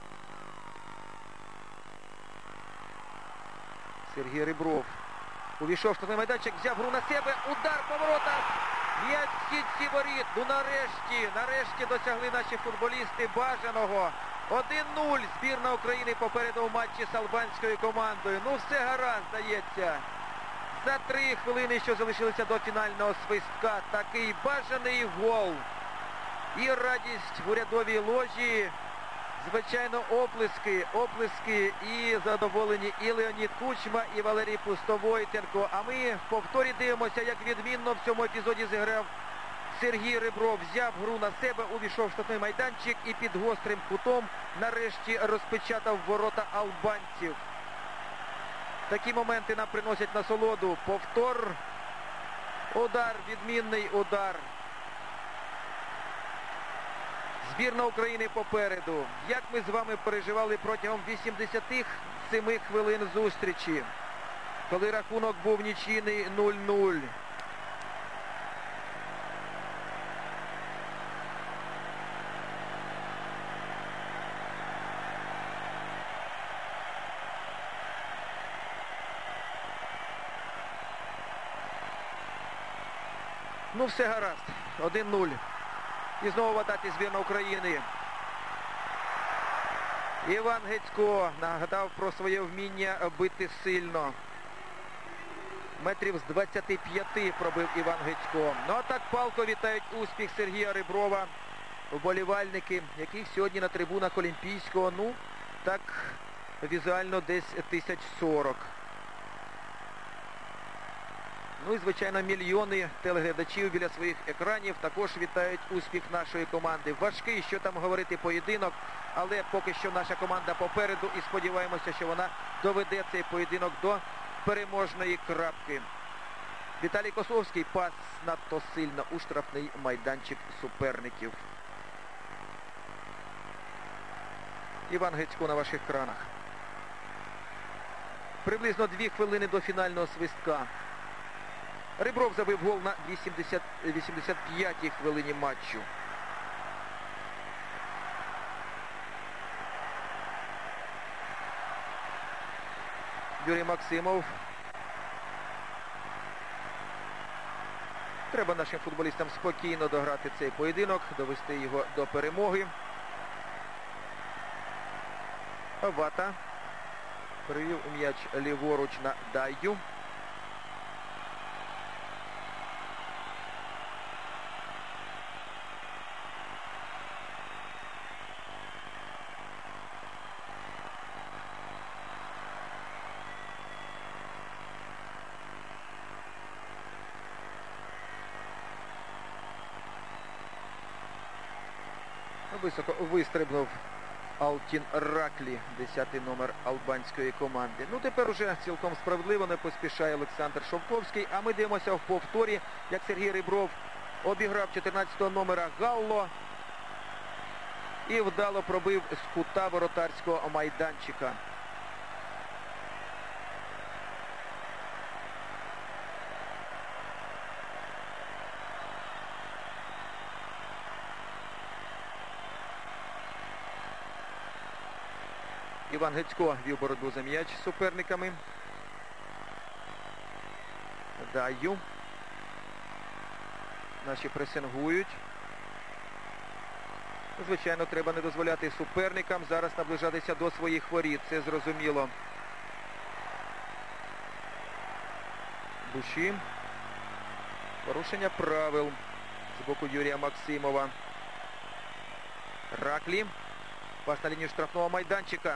Сергій Ребров. Увійшов в штрафний майданчик, взяв гру на себе. Удар по воротах. М'яч в сітці воріт. Ну нарешті досягли наші футболісти бажаного. 1-0. Збірна України попереду в матчі з албанською командою. Ну все гаразд, здається. За 3 хвилини, що залишилися до фінального свистка, такий бажаний гол. І радість в урядовій ложі. Звичайно, оплески і задоволені і Леонід Кучма, і Валерій Пустовойтенко. А ми в повторі дивимося, як відмінно в цьому епізоді зіграв Сергій Ребров. Взяв гру на себе, увійшов в штрафний майданчик і під гострим кутом нарешті розпечатав ворота албанців. Такі моменти нам приносять насолоду. Повтор. Удар, відмінний удар. Збірна України попереду. Як ми з вами переживали протягом 87 хвилин зустрічі, коли рахунок був нічийний 0-0. Ну все гаразд. 1-0. І знову в атаці збірна України. Іван Гецько нагадав про своє вміння бити сильно. Метрів з 25 пробив Іван Гецько. Ну а так палко вітають успіх Сергія Реброва. Вболівальники, яких сьогодні на трибунах Олімпійського, ну, так візуально десь 1040. Ну і, звичайно, мільйони телеглядачів біля своїх екранів також вітають успіх нашої команди. Важкий, що там говорити, поєдинок, але поки що наша команда попереду і сподіваємося, що вона доведе цей поєдинок до переможної крапки. Віталій Косовський пас надто сильно у штрафний майданчик суперників. Іван Гецько на ваших екранах. Приблизно 2 хвилини до фінального свистка. Ребров забив гол на 85-й хвилині матчу. Юрій Максимов. Треба нашим футболістам спокійно дограти цей поєдинок, довести його до перемоги. Вата привів м'яч ліворуч на Даю. Високо вистрибнув Алтін Раклі, 10-й номер албанської команди. Ну тепер уже цілком справедливо не поспішає Олександр Шовковський, а ми дивимося в повторі, як Сергій Ребров обіграв 14-го номера Галло і вдало пробив з кута воротарського майданчика. Іван Гецько вів боротьбу за м'яч з суперниками. Даю. Наші пресингують. Звичайно, треба не дозволяти суперникам зараз наближатися до своїх воріт. Це зрозуміло. Буші. Порушення правил з боку Юрія Максимова. Раклі. Пас на лінію штрафного майданчика.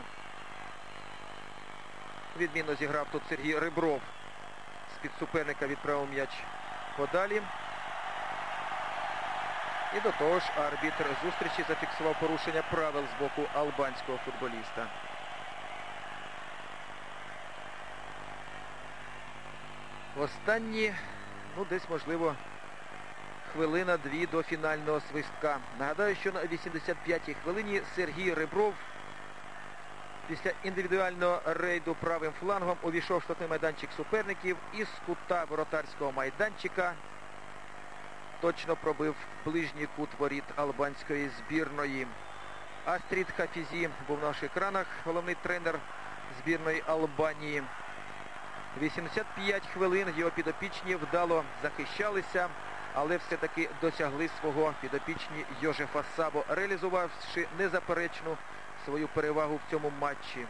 Відмінно зіграв тут Сергій Ребров. З-під суперника відправив м'яч подалі. І до того ж арбітр зустрічі зафіксував порушення правил з боку албанського футболіста. Останні, ну десь можливо, хвилина-дві до фінального свистка. Нагадаю, що на 85-й хвилині Сергій Ребров після індивідуального рейду правим флангом увійшов в штрафний майданчик суперників і з кута воротарського майданчика точно пробив ближній кут воріт албанської збірної. Астрід Хафізі був на наших екранах, головний тренер збірної Албанії. 85 хвилин його підопічні вдало захищалися, але все-таки досягли свого підопічні Йожефа Сабо, реалізувавши незаперечну свою перевагу в цьому матчі.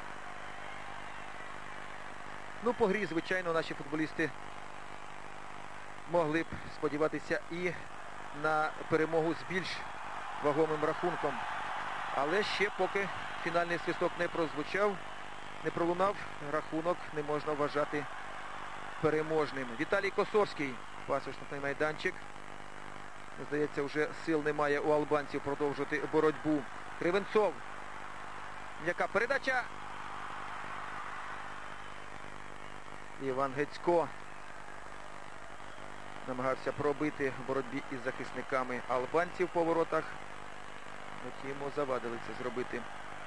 Ну, по грі, звичайно, наші футболісти могли б сподіватися і на перемогу з більш вагомим рахунком. Але ще поки фінальний свисток не прозвучав, не пролунав, рахунок не можна вважати переможним. Віталій Косовський, пасочний майданчик. Здається, вже сил немає у албанців продовжувати боротьбу. Кривенцов. М'яка передача. Іван Гецько намагався пробити в боротьбі із захисниками албанців по воротах. От йому завадили це зробити.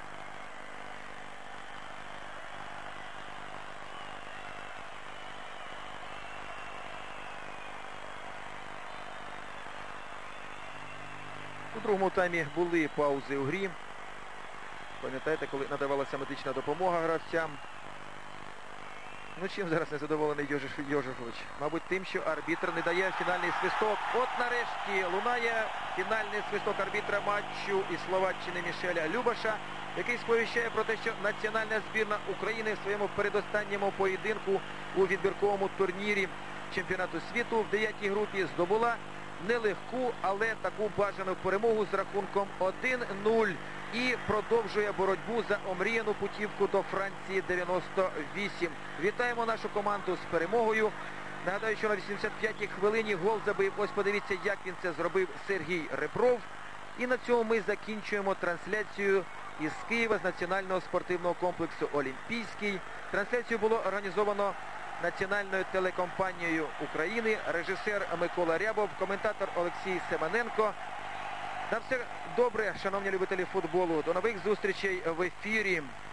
У другому таймі були паузи у грі. Пам'ятаєте, коли надавалася медична допомога гравцям? Ну, чим зараз незадоволений Йожеф Йожефович? Мабуть, тим, що арбітр не дає фінальний свисток. От нарешті лунає фінальний свисток арбітра матчу із Словаччини Мішеля Любаша, який сповіщає про те, що національна збірна України в своєму передостанньому поєдинку у відбірковому турнірі чемпіонату світу в 9-й групі здобула нелегку, але таку бажану перемогу з рахунком 1-0 і продовжує боротьбу за омріяну путівку до Франції 98. Вітаємо нашу команду з перемогою. Нагадаю, що на 85-й хвилині гол забив, ось подивіться, як він це зробив, Сергій Ребров. І на цьому ми закінчуємо трансляцію із Києва, з національного спортивного комплексу «Олімпійський». Трансляцію було організовано Національною телекомпанією України, режисер Микола Рябов, коментатор Олексій Семененко. На все добре, шановні любителі футболу. До нових зустрічей в ефірі.